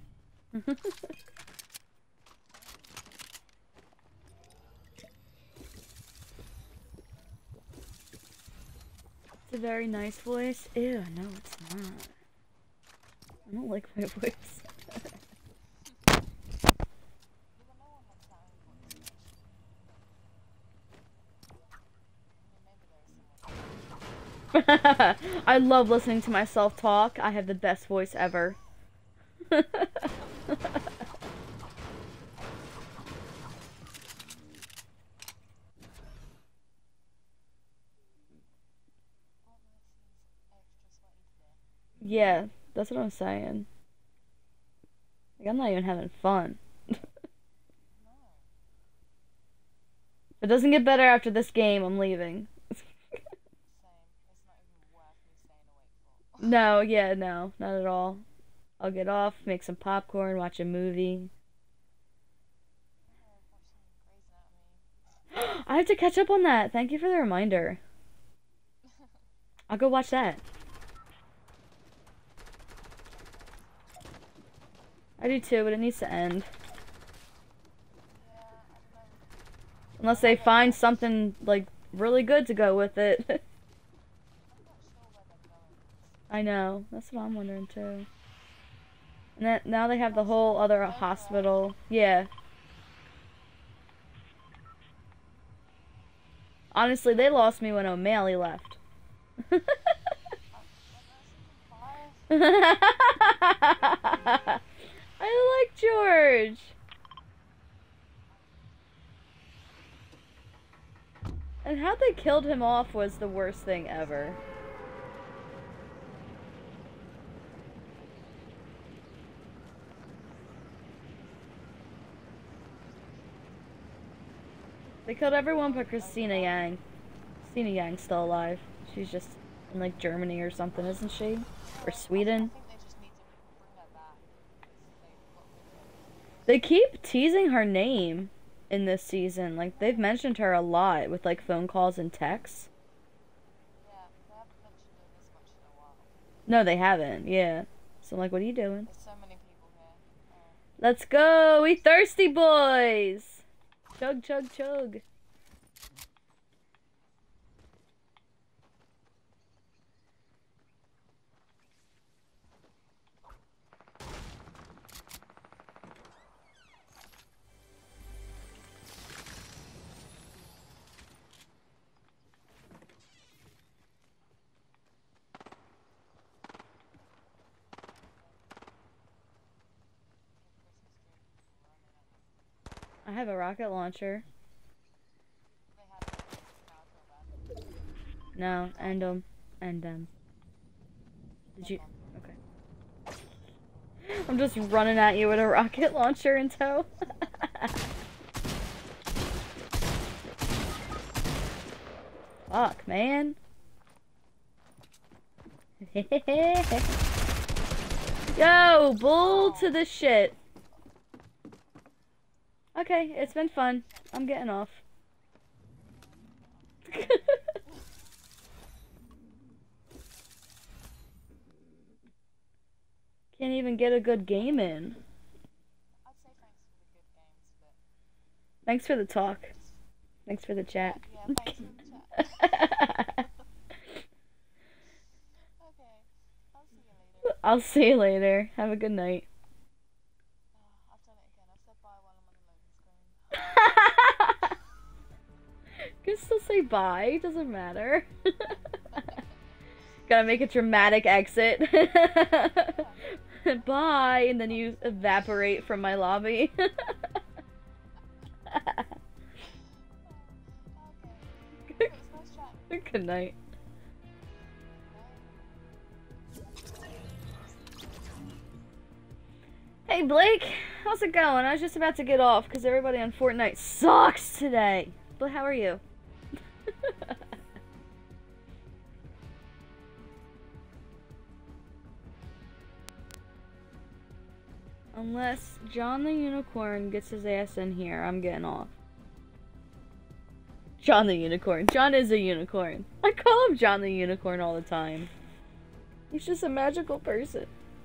[SPEAKER 1] It's a very nice voice. Ew, no, it's not. I don't like my voice. I love listening to myself talk. I have the best voice ever. Yeah, that's what I'm saying. Like, I'm not even having fun. If it doesn't get better after this game, I'm leaving. No, yeah, no, not at all. I'll get off, make some popcorn, watch a movie. I have to catch up on that. Thank you for the reminder. I'll go watch that. I do too, but it needs to end. Unless they find something, like, really good to go with it. I know. That's what I'm wondering too. And that now they have the whole other hospital. Yeah. Honestly, they lost me when O'Malley left. I like George. And how they killed him off was the worst thing ever. They killed everyone but Christina Yang. Christina Yang's still alive. She's just in like Germany or something, isn't she? Or Sweden? They keep teasing her name. in this season. Like, they've mentioned her a lot with, like, phone calls and texts.
[SPEAKER 3] Yeah, they haven't mentioned her this much in a while.
[SPEAKER 1] No, they haven't. Yeah. So I'm like, what are you doing?
[SPEAKER 3] There's so many people here. Oh.
[SPEAKER 1] Let's go! We thirsty boys! Chug, chug, chug. I have a rocket launcher.
[SPEAKER 3] They have now till then.
[SPEAKER 1] No, end them. End them. Did you? Okay. I'm just running at you with a rocket launcher in tow. Fuck, man. Yo, bull to the shit. Okay, it's been fun. I'm getting off. Can't even get a good game in.
[SPEAKER 3] I'd say thanks for the good games, but
[SPEAKER 1] Thanks for the talk. Thanks for the chat.
[SPEAKER 3] yeah, thanks for the chat. Okay, I'll see you later.
[SPEAKER 1] I'll see you later. Have a good night.
[SPEAKER 3] I've done it again. I've said bye while I'm on the loading screen.
[SPEAKER 1] You can still say bye, doesn't matter. Gotta make a dramatic exit. Bye, and then you evaporate from my lobby.
[SPEAKER 3] Okay. It's nice chatting.
[SPEAKER 1] Good night. Hey Blake, how's it going? I was just about to get off because everybody on Fortnite sucks today. But how are you? Unless John the Unicorn gets his ass in here, I'm getting off. John the Unicorn. John is a unicorn. I call him John the Unicorn all the time. He's just a magical person.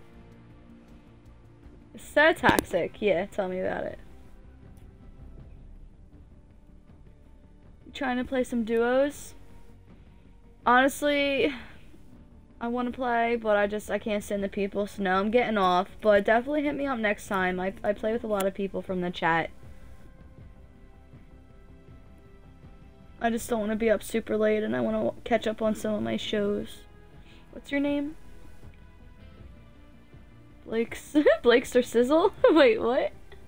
[SPEAKER 1] So toxic. Yeah, tell me about it. You trying to play some duos? Honestly, I want to play, but I can't stand the people, so no, I'm getting off. But definitely hit me up next time. I play with a lot of people from the chat. I just don't want to be up super late, and I want to catch up on some of my shows. What's your name? Blake's or Sizzle? Wait, what?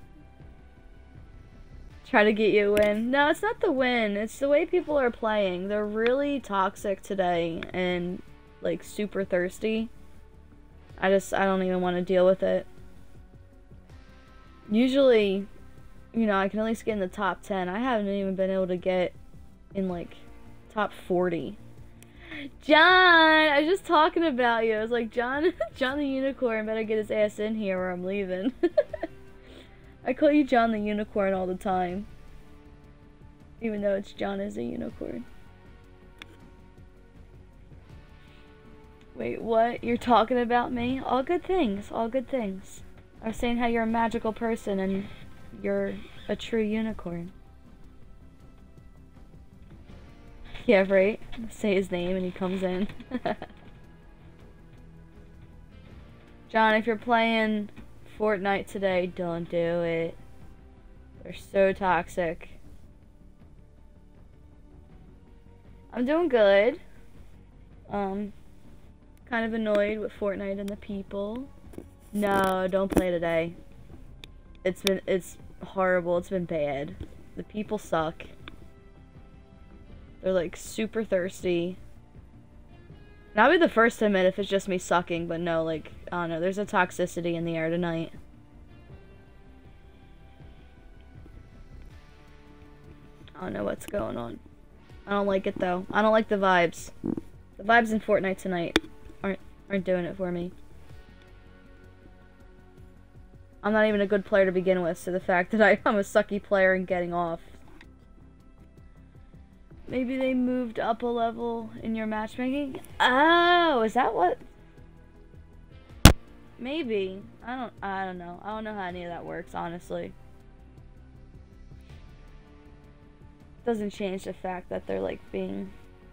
[SPEAKER 1] Try to get you a win. No, it's not the win. It's the way people are playing. They're really toxic today and like super thirsty. I don't even want to deal with it. Usually, you know, I can at least get in the top 10. I haven't even been able to get in like top 40. John, I was just talking about you. I was like, John the Unicorn better get his ass in here or I'm leaving. I call you John the Unicorn all the time. Even though it's John is a unicorn. Wait, what? You're talking about me? All good things, all good things. I was saying how you're a magical person and you're a true unicorn. Yeah, right? Say his name and he comes in. John, if you're playing Fortnite today, don't do it. They're so toxic. I'm doing good. Kind of annoyed with Fortnite and the people. No, don't play today. It's horrible. It's been bad. The people suck. They're like super thirsty. And I'll be the first to admit if it's just me sucking, but no, like, I don't know, there's a toxicity in the air tonight. I don't know what's going on. I don't like it though. I don't like the vibes. The vibes in Fortnite tonight aren't doing it for me. I'm not even a good player to begin with, so the fact that I'm a sucky player and getting off. Maybe they moved up a level in your matchmaking? Oh, is that what? Maybe. I don't know. I don't know how any of that works, honestly. Doesn't change the fact that they're like being...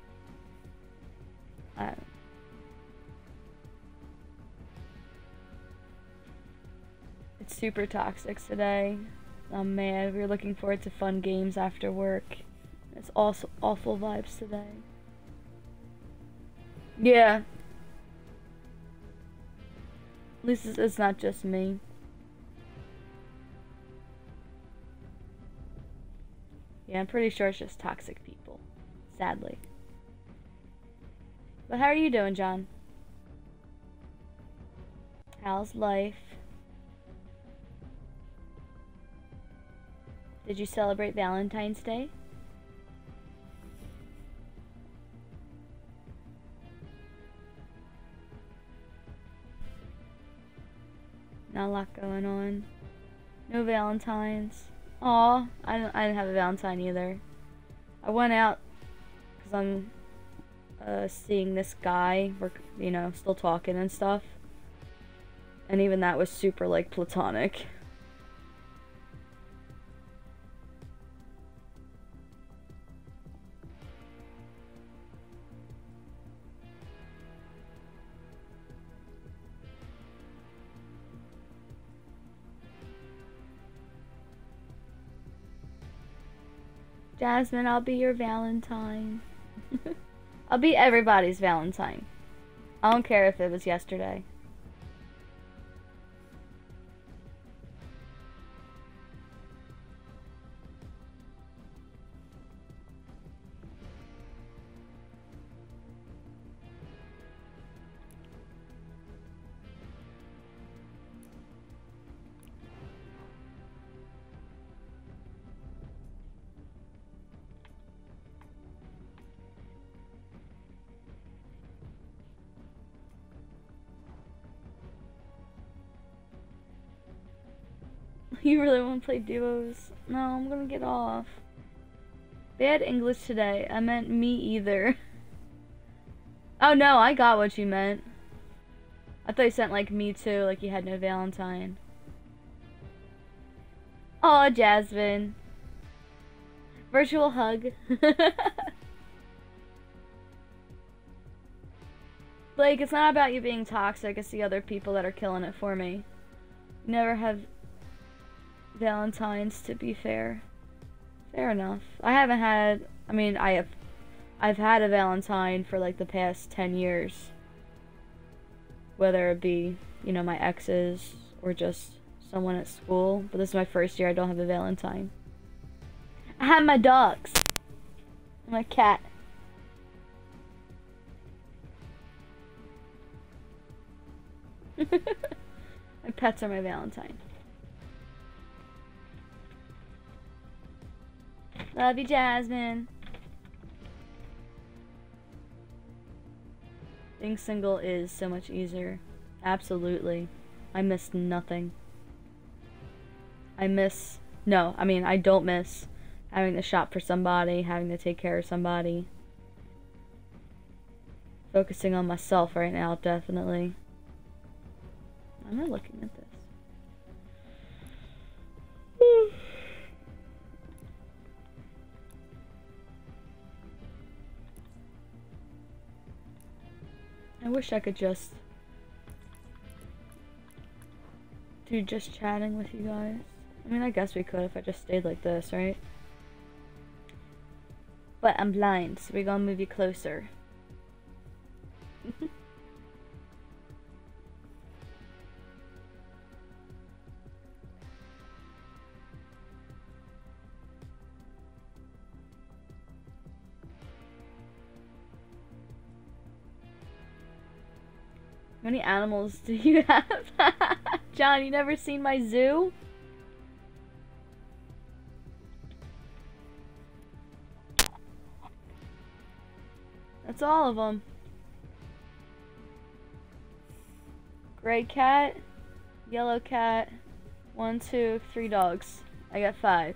[SPEAKER 1] It's super toxic today. I'm mad. We were looking forward to fun games after work. It's also awful vibes today. Yeah. At least it's not just me. Yeah, I'm pretty sure it's just toxic people. Sadly. But how are you doing, John? How's life? Did you celebrate Valentine's Day? Not a lot going on. No Valentines. Aw, I didn't have a Valentine either. I went out because I'm seeing this guy. We're, you know, still talking and stuff. And even that was super, like, platonic. Jasmine, I'll be your Valentine. I'll be everybody's Valentine. I don't care if it was yesterday. You really want to play duos? No, I'm gonna get off. Bad English today. I meant me either. Oh no, I got what you meant. I thought you sent like me too, like you had no Valentine. Aw, Jasmine. Virtual hug. Blake, it's not about you being toxic, it's the other people that are killing it for me. Never have Valentines, to be fair. Fair enough. I haven't had, I mean, I've had a Valentine for like the past 10 years. Whether it be, you know, my exes or just someone at school. But this is my first year I don't have a Valentine. I have my dogs. And my cat. My pets are my Valentine. Love you, Jasmine. Being single is so much easier. Absolutely. I miss nothing. I don't miss having to shop for somebody, having to take care of somebody. Focusing on myself right now, definitely. I'm not looking at this. I wish I could just do just chatting with you guys. I mean, I guess we could if I just stayed like this, right? But I'm blind, so we're gonna move you closer. How many animals do you have? John, you never seen my zoo? That's all of them. Gray cat, yellow cat, 1, 2, 3 dogs. I got 5.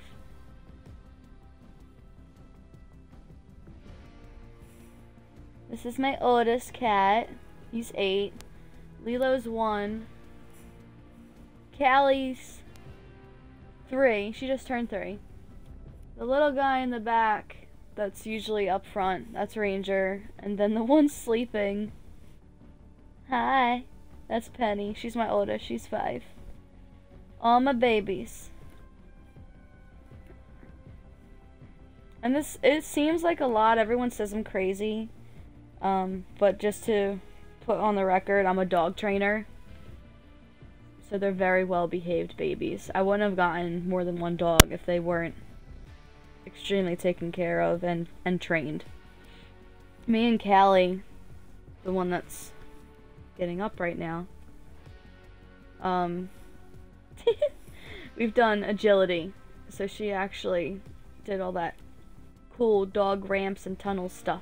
[SPEAKER 1] This is my oldest cat. He's 8. Lilo's 1. Callie's 3. She just turned 3. The little guy in the back that's usually up front, that's Ranger. And then the one sleeping. Hi. That's Penny. She's my oldest. She's 5. All my babies. And this, it seems like a lot. Everyone says I'm crazy. But just to put on the record, I'm a dog trainer. So they're very well behaved babies. I wouldn't have gotten more than 1 dog if they weren't extremely taken care of and trained. Me and Callie, the one that's getting up right now, we've done agility. So she actually did all that cool dog ramps and tunnel stuff.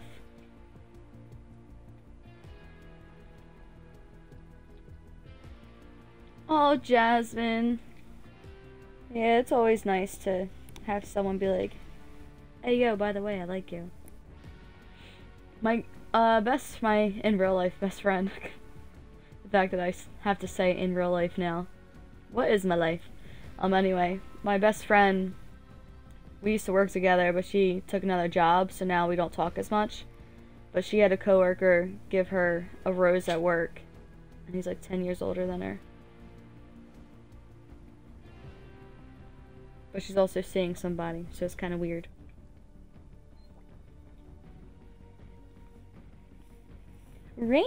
[SPEAKER 1] Oh, Jasmine. Yeah, it's always nice to have someone be like, hey, yo, by the way, I like you. My in real life best friend. The fact that I have to say in real life now. What is my life? Anyway, my best friend, we used to work together, but she took another job, so now we don't talk as much. But she had a coworker give her a rose at work, and he's like 10 years older than her. But she's also seeing somebody, so it's kind of weird. Rain!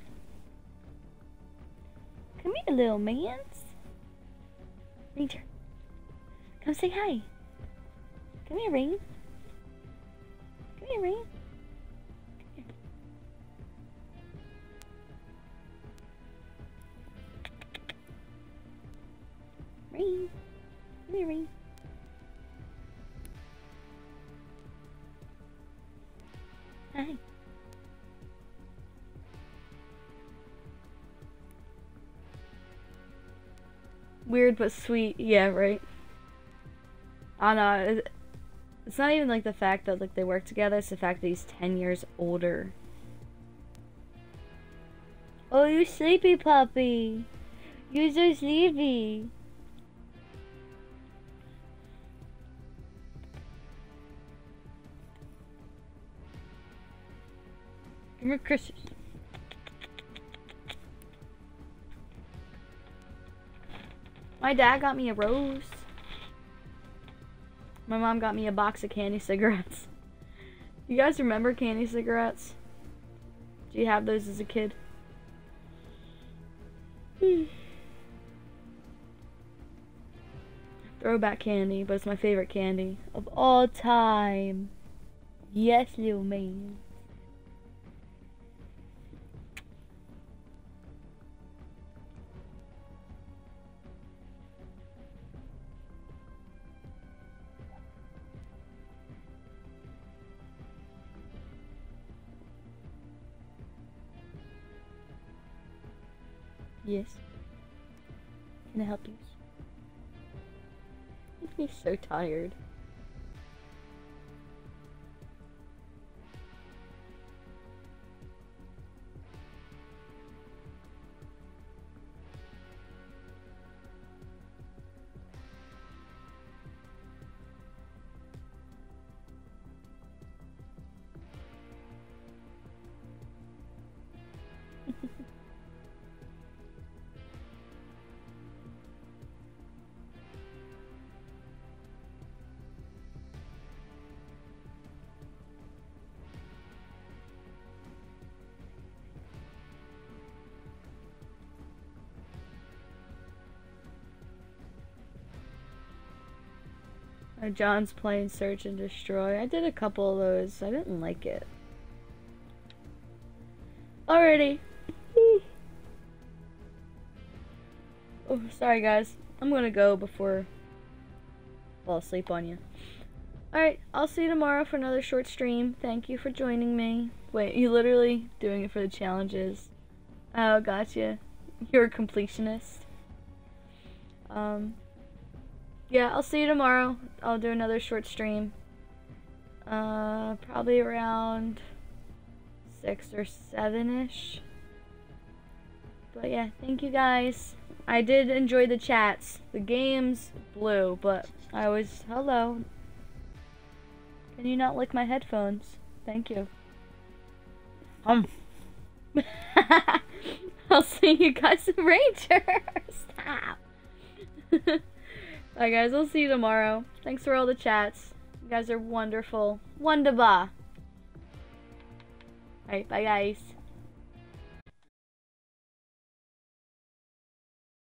[SPEAKER 1] Come here, little mans. Ranger. Come say hi. Come here, Rain. Come here, Rain. Come here. Rain. Come here, Rain. Hi. Weird but sweet. Yeah, right. I don't know. It's not even like the fact that like they work together. It's the fact that he's 10 years older. Oh, you sleepy puppy. You're so sleepy. Come here, Chris. My dad got me a rose. My mom got me a box of candy cigarettes. You guys remember candy cigarettes? Do you have those as a kid? Throwback candy, but it's my favorite candy of all time. Yes, little man. Yes. Can I help you? He's so tired. John's playing Search and Destroy. I did a couple of those. I didn't like it. Alrighty. Oh, sorry guys. I'm gonna go before I fall asleep on you. Alright, I'll see you tomorrow for another short stream. Thank you for joining me. Wait, you literally doing it for the challenges? Oh, gotcha. You're a completionist. yeah, I'll see you tomorrow. I'll do another short stream. Probably around 6 or 7-ish. But yeah, thank you guys. I did enjoy the chats. The games blew, but I was... Hello. Can you not lick my headphones? Thank you. I'll see you guys in Ranger. Stop. Bye guys, I'll see you tomorrow. Thanks for all the chats. You guys are wonderful. Wonderba. Alright, bye guys.